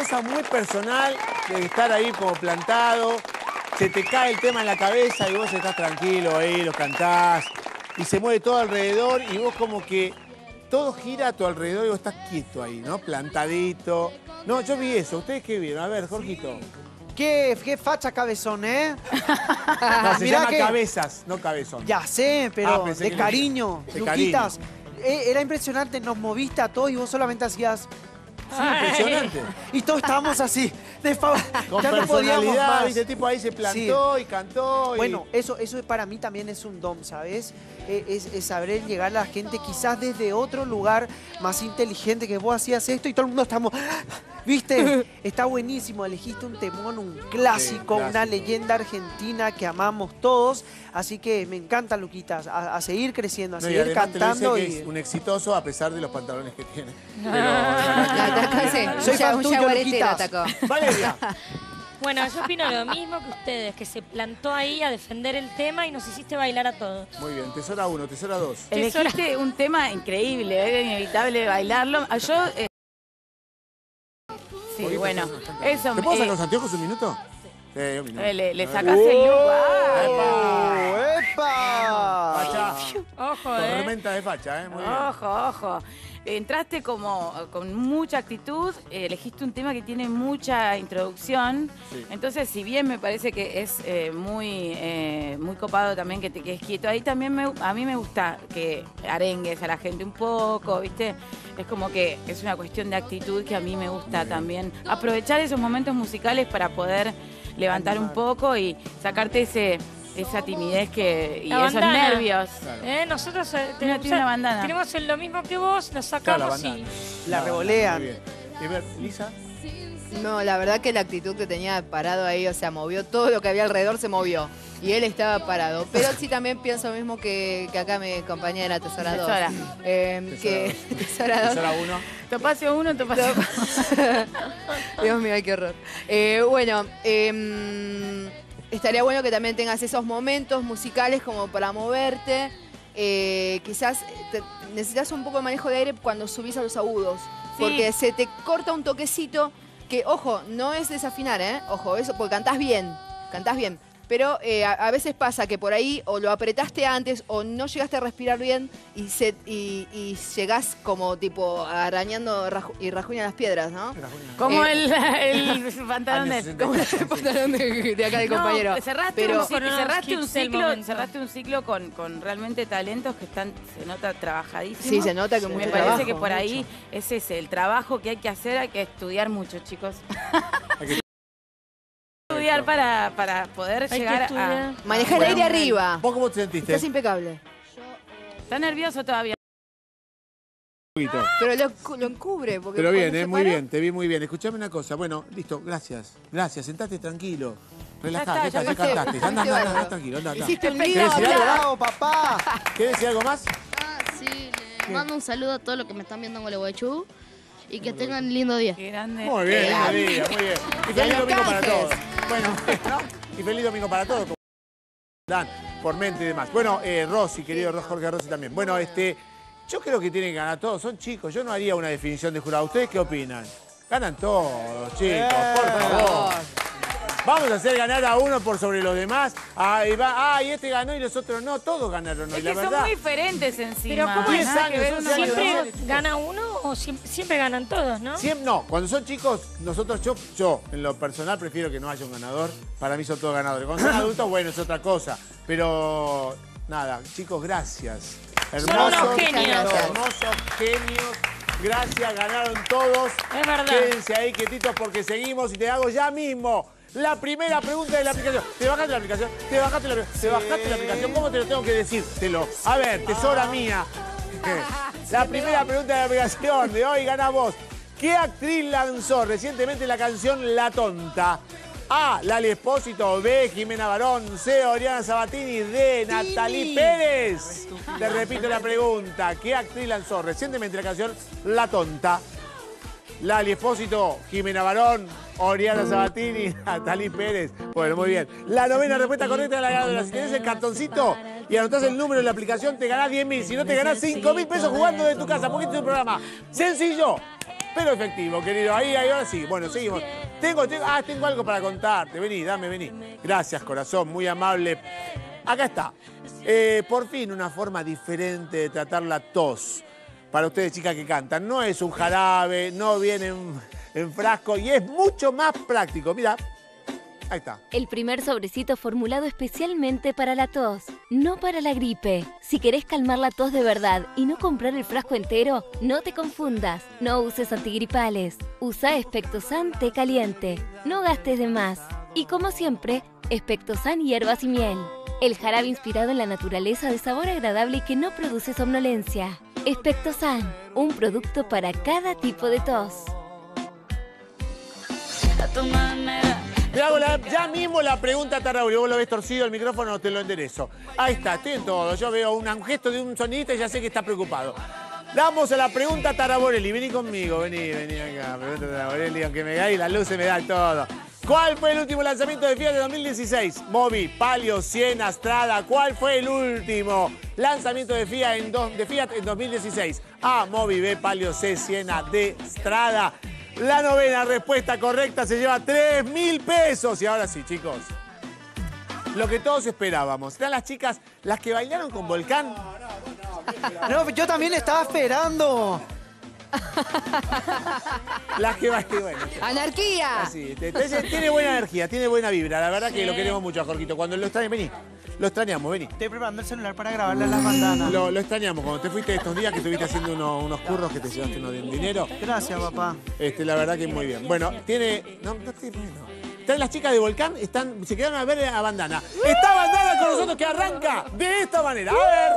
cosa muy personal de estar ahí como plantado, se te cae el tema en la cabeza y vos estás tranquilo ahí, lo cantás, y se mueve todo alrededor y vos como que todo gira a tu alrededor y vos estás quieto ahí, ¿no? Plantadito. No, yo vi eso. ¿Ustedes qué vieron? A ver, Jorgito. Qué facha cabezón, ¿eh? No, se Mirá llama cabezas, no cabezón. Ya sé, pero pensé de que cariño, de Luquitas. cariño. Era impresionante, nos moviste a todos y vos solamente hacías... Sí, impresionante. Y todos estábamos así, de favor. Con Ya no podíamos personalidad, más. ¿viste? Tipo ahí se plantó y cantó. Bueno, eso para mí también es un don, ¿sabes? Es saber llegar a la gente quizás desde otro lugar más inteligente, que vos hacías esto y todo el mundo estamos... ¿Viste? Está buenísimo, elegiste un temón, un clásico, una leyenda argentina que amamos todos. Así que me encanta, Luquitas, a seguir creciendo, a No, y seguir además cantando. te lo dice que es un exitoso a pesar de los pantalones que tiene. Soy fan tuyo, Luquitas. Valeria. Bueno, yo opino lo mismo que ustedes, que se plantó ahí a defender el tema y nos hiciste bailar a todos. Muy bien, tesora 1, tesora 2. Elegiste un tema increíble, era inevitable bailarlo. Yo... sí, bueno, eso... ¿Te puedo sacar los anteojos un minuto? Sí, un minuto. Le sacaste el look. ¡Epa! Facha. Ojo, Tormenta de facha, muy bien. Ojo. Entraste como con mucha actitud, elegiste un tema que tiene mucha introducción, entonces si bien me parece que es muy copado también que te quedes quieto, ahí también a mí me gusta que arengues a la gente un poco, ¿viste? Es como que es una cuestión de actitud que a mí me gusta también. Aprovechar esos momentos musicales para poder levantar un poco y sacarte esa timidez y esos nervios. Nosotros tiene una bandana. tenemos lo mismo que vos, nos sacamos y... La revolean. Y ver, Lisa. No, la verdad que la actitud que tenía parado ahí, o sea, movió todo lo que había alrededor, se movió. Y él estaba parado. Pero sí también pienso lo mismo que acá mi compañera Tesora 2. Tesora 2. Tesora 1. Topacio 1, Topacio 2. Dios mío, ay, qué horror. Bueno, estaría bueno que también tengas esos momentos musicales como para moverte. Quizás necesitas un poco de manejo de aire cuando subís a los agudos. Porque se te corta un toquecito que, ojo, no es desafinar, ¿eh? Ojo, eso, porque cantás bien. Pero a veces pasa que por ahí o lo apretaste antes o no llegaste a respirar bien y llegás como tipo arañando y rajuñan las piedras, ¿no? Como el pantalón de acá del compañero. Cerraste un ciclo con realmente talentos que se nota trabajadísimo. Sí, se nota que mucho Me trabajo, parece que por ahí es ese, el trabajo que hay que hacer, hay que estudiar mucho, chicos. Estudiar para poder llegar a... Manejar aire arriba. ¿Vos cómo te sentiste? Estás impecable. ¿Está nervioso todavía? Pero lo encubre. Porque Pero bien, cuando se muy para- bien, te vi muy bien. Escuchame una cosa. Bueno, listo, gracias. Gracias, sentate tranquilo. Relajate, Ya ya está, cantaste. Anda, tranquilo, anda. Hiciste un ¿Querés lío, decir algo? ¡Bravo, papá! ¿Querés decir algo más? Sí, le mando un saludo a todos los que me están viendo en Gualeguaychú y que tengan un lindo día. Qué grande. Muy bien, lindo día, muy bien. Y feliz domingo para todos. Bueno, ¿no? Y feliz domingo para todos. Como Dan, por mente y demás. Bueno, Rosy, querido Jorge Rossi también. Bueno, yo creo que tienen que ganar todos. Son chicos. Yo no haría una definición de jurado. ¿Ustedes qué opinan? Ganan todos, chicos, por favor. Vamos a hacer ganar a uno por sobre los demás. Y este ganó y los otros no. Todos ganaron hoy, Es la que son verdad. muy diferentes encima. Pero ¿cómo 10 es? años, 11 años. ¿Siempre gana uno o siempre ganan todos, no? No, cuando son chicos, yo en lo personal prefiero que no haya un ganador. Para mí son todos ganadores. Cuando son adultos, bueno, es otra cosa. Pero nada, chicos, gracias. Hermosos genios. Gracias, ganaron todos. Es verdad. Quédense ahí quietitos porque seguimos y te hago ya mismo la primera pregunta de la aplicación. ¿Te bajaste la aplicación? ¿Te bajaste la aplicación? ¿Cómo te lo tengo que decir? A ver, tesora mía. La primera pregunta de la aplicación de hoy gana vos. ¿Qué actriz lanzó recientemente la canción La Tonta? A. Lali Espósito. B. Jimena Barón. C. Oriana Sabatini. D. Natalie Pérez. Te repito la pregunta. ¿Qué actriz lanzó recientemente la canción La Tonta? Lali Espósito, Jimena Barón, Oriana Sabatini, Natalie Pérez. Bueno, muy bien. La novena respuesta correcta de la ganadora. Si tenés el cartoncito y anotás el número de la aplicación, te ganás 10.000. Si no, te ganás 5.000 pesos jugando de tu casa. Porque este es un programa sencillo, pero efectivo, querido. Ahí, ahora sí. Bueno, seguimos. Tengo algo para contarte. Vení, vení. Gracias, corazón, muy amable. Acá está. Por fin una forma diferente de tratar la tos. Para ustedes, chicas que cantan. No es un jarabe, no viene en frasco y es mucho más práctico. Mira, ahí está. El primer sobrecito formulado especialmente para la tos, no para la gripe. Si querés calmar la tos de verdad y no comprar el frasco entero, no te confundas. No uses antigripales. Usa Expectosan té caliente. No gastes de más. Y como siempre, Expectosan hierbas y miel. El jarabe inspirado en la naturaleza de sabor agradable y que no produce somnolencia. Expectosan, un producto para cada tipo de tos. Te hago ya mismo la pregunta, Tarauri. Vos lo ves torcido el micrófono, te lo enderezo. Ahí está, estoy en todo. Yo veo un gesto de un sonidista y ya sé que está preocupado. Damos a la pregunta Taraborelli. Vení conmigo, vení acá. Pregunta Taraborelli, aunque me da y la luz se me da todo. ¿Cuál fue el último lanzamiento de Fiat de 2016? Mobi, Palio, Siena, Strada. ¿Cuál fue el último lanzamiento de Fiat en 2016? A, Mobi, B, Palio, C, Siena, D, Strada. La novena respuesta correcta se lleva 3.000 pesos. Y ahora sí, chicos, lo que todos esperábamos. ¿Están las chicas, las que bailaron con Volcán? No, yo también estaba esperando. Las que bailaron, bueno. ¡Anarquía! Así, tiene buena energía, tiene buena vibra. La verdad que lo queremos mucho a Jorgito. Cuando lo extrañamos, vení. Lo extrañamos, vení. Estoy preparando el celular para grabarle las bandanas. Lo extrañamos. Cuando te fuiste estos días que estuviste haciendo unos curros que te llevaste uno de dinero. Gracias, papá. La verdad que muy bien. Bueno, tiene... No estoy viendo. Están las chicas de Volcán, se quedaron a ver a Bandana. Está Bandana con nosotros que arranca de esta manera. A ver.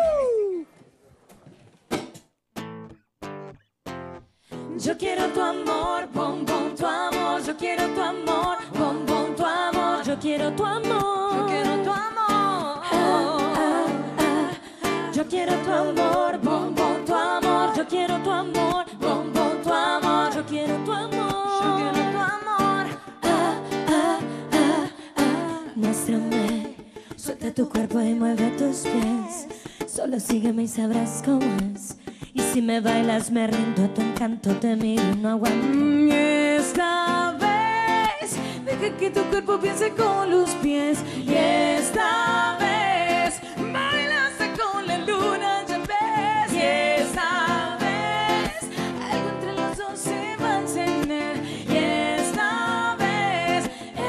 Yo quiero tu amor, bom, bom, tu amor. Yo quiero tu amor, bom, bom, tu amor. Yo quiero tu amor. Yo quiero tu amor. Yo quiero tu amor, bom, bom, tu amor. Yo quiero tu amor, bom, bom, tu amor. Yo quiero tu amor. Yo quiero tu amor. Muéstrame, suelta tu cuerpo y mueve tus pies. Solo sígueme y sabrás cómo es. Y si me bailas me rindo a tu encanto, te miro y no aguanto. Esta vez, deja que tu cuerpo piense con los pies. Y esta vez, bailaste con la luna, ya ves. Y esta vez, algo entre los dos se va a encender. Y esta vez,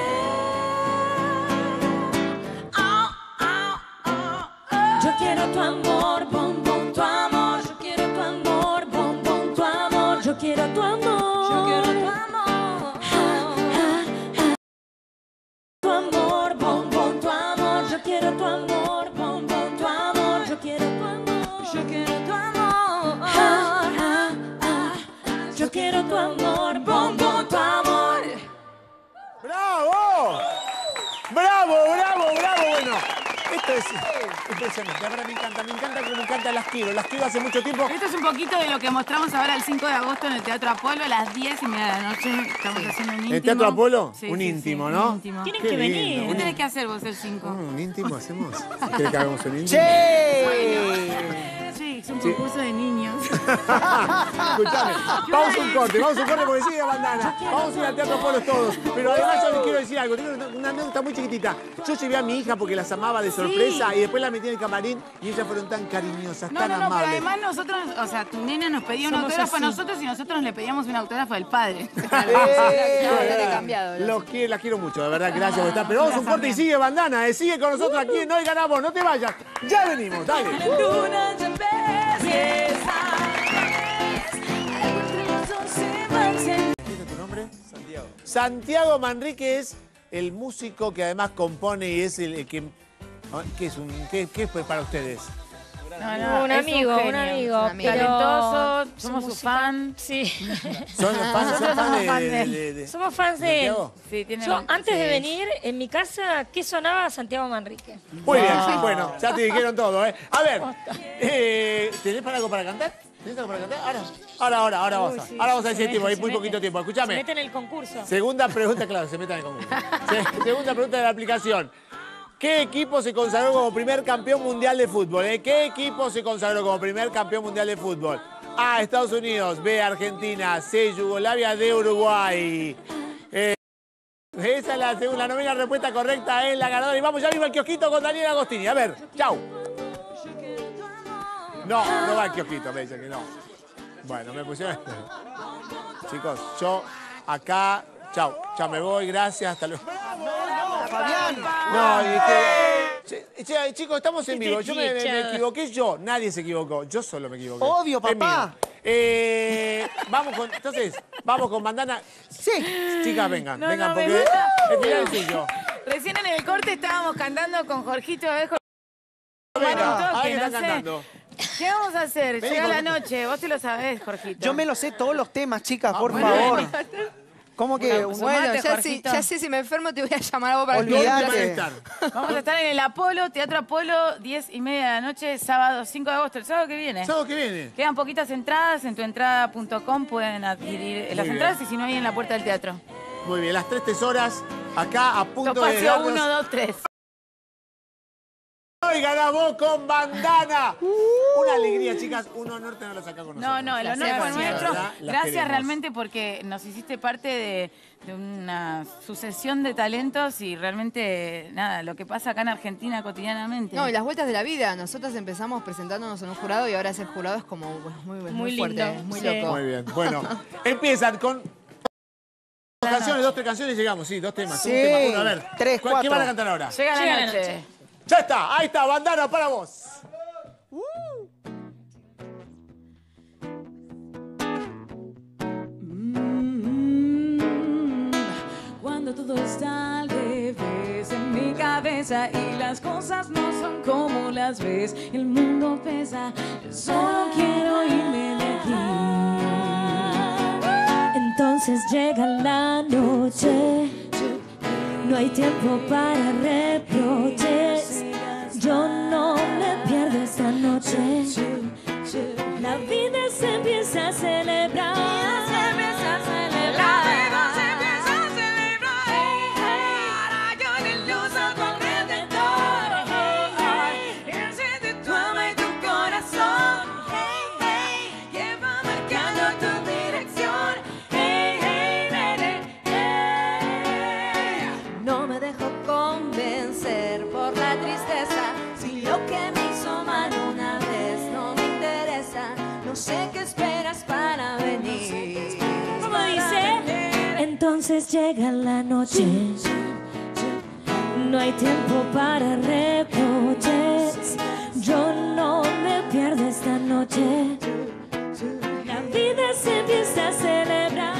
yo quiero tu amor, bom, bom, tu amor. Yo quiero tu amor. Yo quiero tu amor. Tu amor, bom, bom, tu amor. Yo quiero tu amor, bom, bom, tu amor. Yo quiero tu amor. Yo quiero tu amor. Yo quiero tu amor, bom, bom, tu amor. ¡Bravo! ¡Bravo! Bueno, esto es impresionante. La verdad me encanta como cantan las quiero hace mucho tiempo. Esto es un poquito de lo que mostramos ahora el 5 de agosto en el Teatro Apolo a las 10:30 de la noche. Estamos haciendo un íntimo. ¿El Teatro Apolo? Sí, un sí, íntimo, sí, ¿no? un íntimo. Tienen que venir. ¿Qué tenés que hacer vos el 5? ¿Un íntimo hacemos? ¿Querés que hagamos un íntimo? Sí, es un concurso de niños. Escuchame, vamos a un corte porque sigue Bandana. Vamos a ir al Teatro Apolo todos. Pero además yo les quiero decir algo, tengo una anécdota muy chiquitita. Yo llevé a mi hija porque las amaba de sorpresa y después la metí en el camarín y ellas fueron tan cariñosas, tan Pero amables. además nosotros, o sea, tu nena nos pedía un autógrafo a nosotros y nosotros le pedíamos un autógrafo del padre. Las quiero mucho, de verdad, gracias por estar. Pero vamos a un corte y sigue Bandana, sigue con nosotros aquí en Hoy Ganamos, no te vayas. Ya venimos, dale. ¿Tiene tu nombre? Santiago. Santiago Manrique es el músico que además compone y es el que... ¿Qué es para ustedes? Un amigo. Talentoso, somos su fan. Sí. ¿Son fans de Somos fans de él. Sí, tiene Yo, antes de venir, en mi casa, ¿qué sonaba Santiago Manrique? Muy bien, bueno, ya te dijeron todo, ¿eh? A ver, ¿tenés algo para cantar? ¿Tenés algo para cantar? Ahora vamos a decir tiempo, hay muy poquito tiempo. Escúchame. Se mete en el concurso. Segunda pregunta, claro, se mete en el concurso. Segunda pregunta de la aplicación. ¿Qué equipo se consagró como primer campeón mundial de fútbol? ¿Qué equipo se consagró como primer campeón mundial de fútbol? A, Estados Unidos. B, Argentina. C, Yugoslavia. D, Uruguay. Esa es la segunda, la novena respuesta correcta es la ganadora. Y vamos ya mismo al kiosquito con Daniel Agostini. A ver, chau. No, no va al kiosquito, me dicen que no. Bueno, me pusieron... Chicos, yo acá... Chau, ya me voy, gracias, hasta luego. Fabián. No, chicos, estamos en vivo. Yo me equivoqué yo, nadie se equivocó. Yo solo me equivoqué. Obvio, papá. Vamos con, entonces, vamos con Bandana. Sí. Chicas, vengan, No, vengan, no, me porque gusta. el final es suyo. Recién en el corte estábamos cantando con Jorgito Abejo. Venga, Toque, ahí están no sé. cantando. ¿Qué vamos a hacer? Vení, Llega la Jorgito. noche, vos te lo sabés, Jorgito. Yo me lo sé todos los temas, chicas, por bueno, favor. bueno. ¿Cómo que? Bueno, Sumate, ya Jorgito. sé, si me enfermo te voy a llamar a vos para Olvídate. Vamos a estar en el Apolo, Teatro Apolo, 10:30 de la noche, sábado 5 de agosto, el sábado que viene. ¿Sábado que viene? Quedan poquitas entradas, en tuentrada.com pueden adquirir las bien. entradas y si no, ahí en la puerta del teatro. Muy bien, las 3 tesoras, acá a punto de Topacio darnos... 1, 2, 3. Hoy ganamos con Bandana. Una alegría, chicas, un honor tenerlos acá con nosotros. No, el honor Gracias, fue nuestro. La verdad, las Gracias queremos. realmente porque nos hiciste parte de una sucesión de talentos y realmente, nada, lo que pasa acá en Argentina cotidianamente. No, y las vueltas de la vida. Nosotros empezamos presentándonos en un jurado y ahora ser jurado es como bueno, muy fuerte, lindo, muy sí. loco. Muy bien, bueno, empiezan con... Dos canciones, 2, 3 canciones, llegamos, sí, 2 temas. Sí, un tema, uno, a ver. 3, ¿Qué 4. van a cantar ahora? Llega Llega la la noche. noche. Ya está, ahí está, Bandana para vos. Cuando todo está al revés en mi cabeza y las cosas no son como las ves, el mundo pesa, yo solo quiero irme de aquí. Entonces llega la noche, no hay tiempo para reproches. Yo no me pierdo esta noche. La vida se empieza a celebrar. No me dejo convencer por la tristeza. Si lo que me hizo mal una vez no me interesa, no sé qué esperas para venir. ¿Cómo dice? Entonces llega la noche, no hay tiempo para reproches. Yo no me pierdo esta noche. La vida se empieza a celebrar.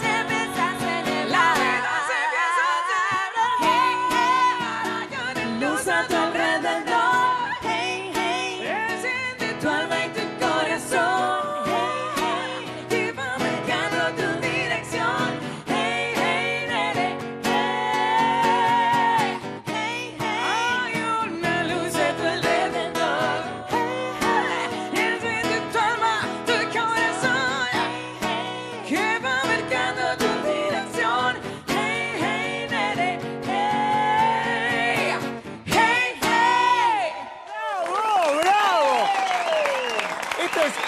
Luz a tu alrededor, hey, hey, enciende tu alma y tu corazón, hey, hey, que va marcando tu dirección, hey, hey, nene, hey, hey, hey, hay una luz a tu alrededor, hey, hey, enciende tu alma, tu corazón, hey, hey, que va marcando tu dirección, hey, hey, nene, ¡Bravo, bravo! Esto es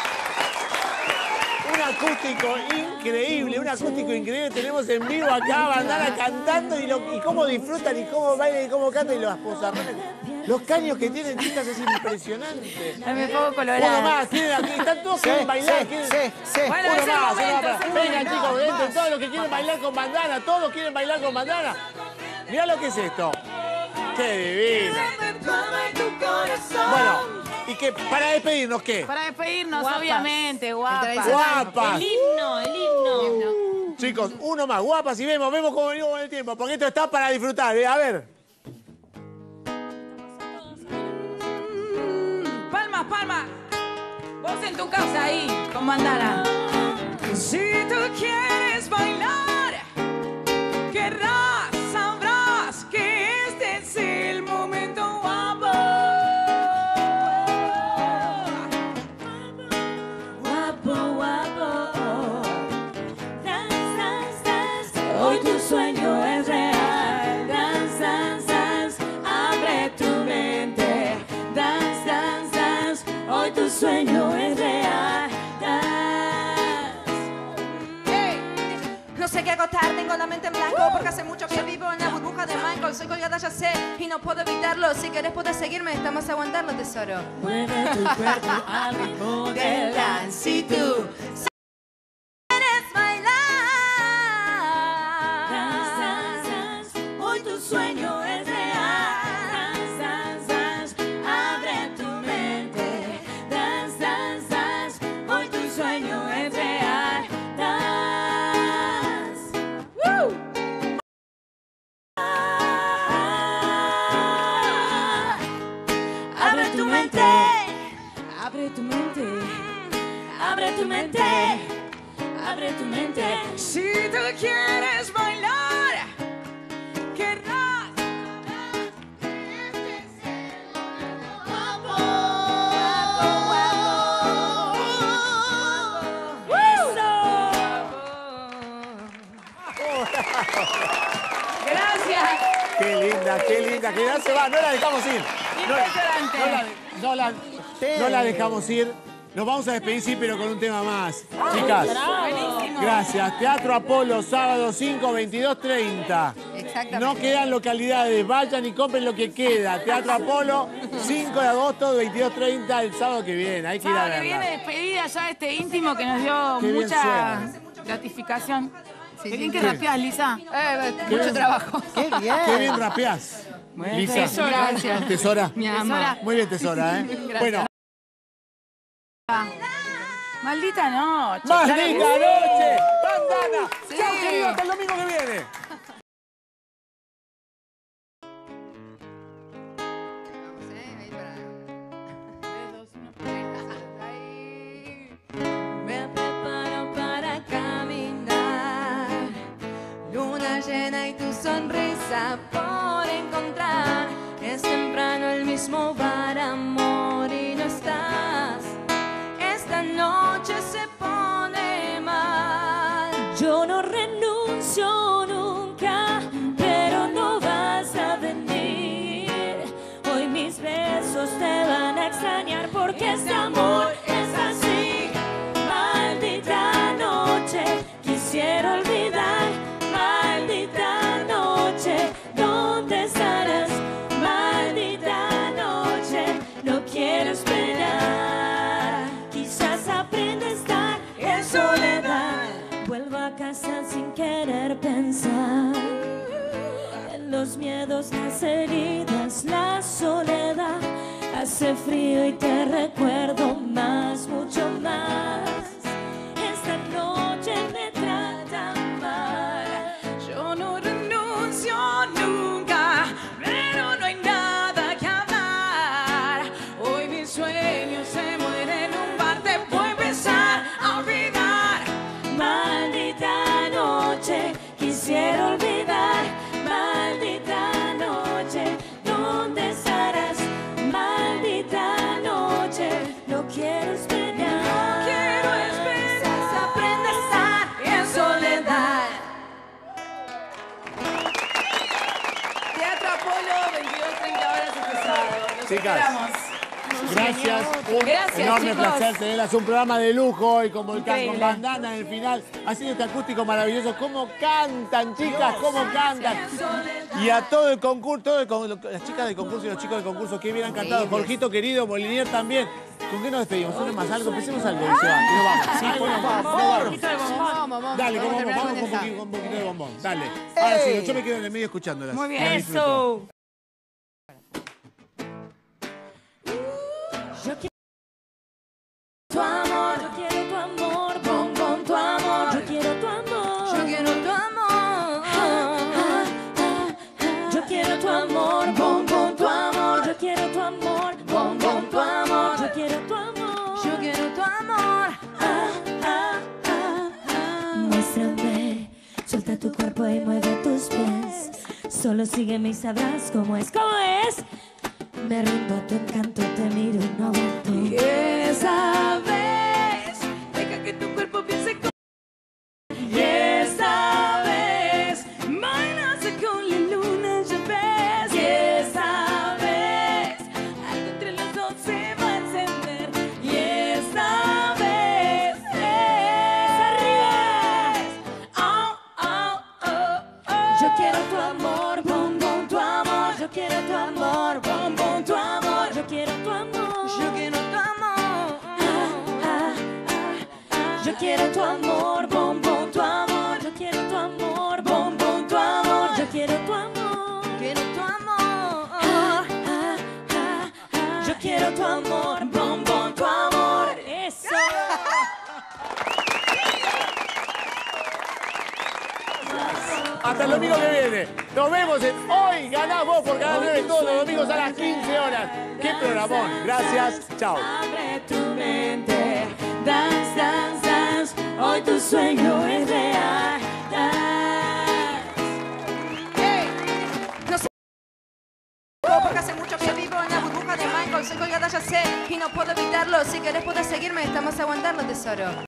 un acústico increíble. Tenemos en vivo acá a Bandana cantando y cómo disfrutan y cómo bailan y cómo cantan y los pozarrones. Los caños que tienen, chicas, es impresionante. Me pongo colorada. Uno más, tienen aquí, están todos quieren bailar. Quieren... Bueno, Uno es el más, momento, uno más. es el Vengan, momento. chicos, entren todos los que quieren bailar con Bandana. Todos quieren bailar con Bandana. Mirá lo que es esto. ¡Qué divino! Bueno, ¿y qué? ¿Para despedirnos qué? Para despedirnos, Guapas. obviamente, guapas. ¡Guapas! El himno. Chicos, uno más, guapas y vemos cómo venimos con el tiempo, porque esto está para disfrutar, ¿eh? A ver. Palmas, palmas. Vos en tu casa ahí, con Bandana. Si tú quieres bailar, querrás, sabrás que este es el momento guapo. Guapo, guapo. Dance, dance, dance. Hoy tu sueño es real. Dance, dance, dance. Abre tu mente. Dance, dance, dance. Hoy tu sueño es real. Dance. que agotar, tengo la mente en blanco porque hace mucho que vivo en la burbuja de Michael. Soy colgada, ya sé, y no puedo evitarlo. Si querés puedes seguirme, estamos a aguantarlo, tesoro. Mueve tu cuerpo al ritmo del dance. Si tú quieres bailar, dance, dance, dance. Hoy tu sueño es real. Dance, dance, dance. Abre tu mente. Dance, dance, dance. Hoy tu sueño es real. Dance. Woo. Abre tu mente. Abre tu mente. Abre tu mente. Abre tu mente. si tú quieres bailar, querrás. Gracias. Qué linda, que no se va, no la dejamos ir. Impresionante. No la dejamos ir. Nos vamos a despedir, sí, pero con un tema más. Chicas, Buenísimo. gracias. Teatro Apolo, sábado 5, 22:30. Exactamente. No quedan localidades, vayan y compren lo que queda. Teatro Apolo, 5 de agosto, 22:30, el sábado que viene. Hay que ir a Sábado que viene verla. despedida ya de este íntimo que nos dio Qué bien mucha suena. gratificación. Sí, Qué bien sí. que rapeás, Lisa. Qué Mucho bien. trabajo. ¡Qué bien! Qué bien rapeás. Bueno, Lisa. tesora, gracias. Tesora. Mi amor. Muy bien, Tesora, ¿eh? Gracias. Bueno. Maldita noche. ¡Maldita claro que sí. noche! ¡Bandana! Sí. ¡Chao, querido! ¡Hasta el domingo que viene! Me preparo para caminar, luna llena y tu sonrisa por encontrar. Es temprano el mismo bar, amor, y no estás. Esta noche se pone mal. Yo no renuncio nunca, pero no vas a venir. Hoy mis besos te van a extrañar porque este amor es así. Maldita noche, quisiera olvidar. Maldita noche, ¿dónde estarás? Maldita noche, no quiero esperar. Quizás aprenda a estar en soledad. Vuelvo a casa sin querer pensar en los miedos, las heridas, la soledad. Hace frío y te recuerdo más, mucho más. Esta noche me trata mal. Yo no renuncio nunca, pero no hay nada que hablar. Hoy mi sueño se muere en un bar, te puedo empezar a olvidar. Maldita noche, quisiera olvidar. Maldita noche, ¿dónde estarás? Maldita noche, no quiero esperar. No quiero esperar. Aprende a estar en soledad. Teatro Apolo, 22:30 horas este sábado. Los Chicas, esperamos. gracias. Un Gracias, enorme chicos. placer tenerlas. Un programa de lujo hoy con Volcán, con Increíble. bandana en el final. Haciendo este acústico maravilloso. ¿Cómo cantan, chicas? ¿Cómo cantan? Y a todo el concurso, las chicas del concurso y los chicos del concurso, que bien han cantado. Jorgito querido, Molinier también. ¿Con qué nos despedimos? ¿Una más algo? Empecemos algo. Y se va. Y nos vamos. Sí, por favor. Dale, vamos con un poquito de bombón. Dale. Ahora sí, yo me quedo en el medio escuchándolas. Muy bien. La disfruto. Eso. Yo quiero tu amor, yo quiero tu amor, bombón, tu amor, yo quiero tu amor. Yo quiero tu amor. Yo quiero tu amor, bombón, tu amor, yo quiero tu amor, bombón, tu amor, yo quiero tu amor. Yo quiero tu amor. Muéstrame, suelta tu cuerpo y mueve tus pies. Solo sígueme y sabrás cómo es, cómo es. Me rindo a tu encanto, te miro y no aguanto. Y esa vez, deja que tu cuerpo piense con... Y esa vez, bailas con la luna, ya ves. Y esa vez, algo entre los dos se va a encender. Y esa vez, arriba. Oh, oh, Yo quiero tu amor, bom, bom, tu amor. Yo quiero tu amor. Yo quiero tu amor. Yo quiero tu amor, bom, bom, tu amor. Yo quiero tu amor, bom, bom, tu amor. Yo quiero tu amor. Quiero tu amor. Yo quiero tu amor, bom, bom, tu amor. Eso. Hasta el domingo que viene. Nos vemos en Hoy Ganás Vos por Canal 9 todos los domingos a las 15 horas. ¡Qué programón! Gracias. Chao. Abre tu mente, dance, dance, dance. Hoy tu sueño es real. No sé porque hace mucho que vivo en la burbuja de Michael. Soy colgada, ya sé, y no puedo evitarlo. Si querés puedes seguirme, estamos aguantando, tesoro.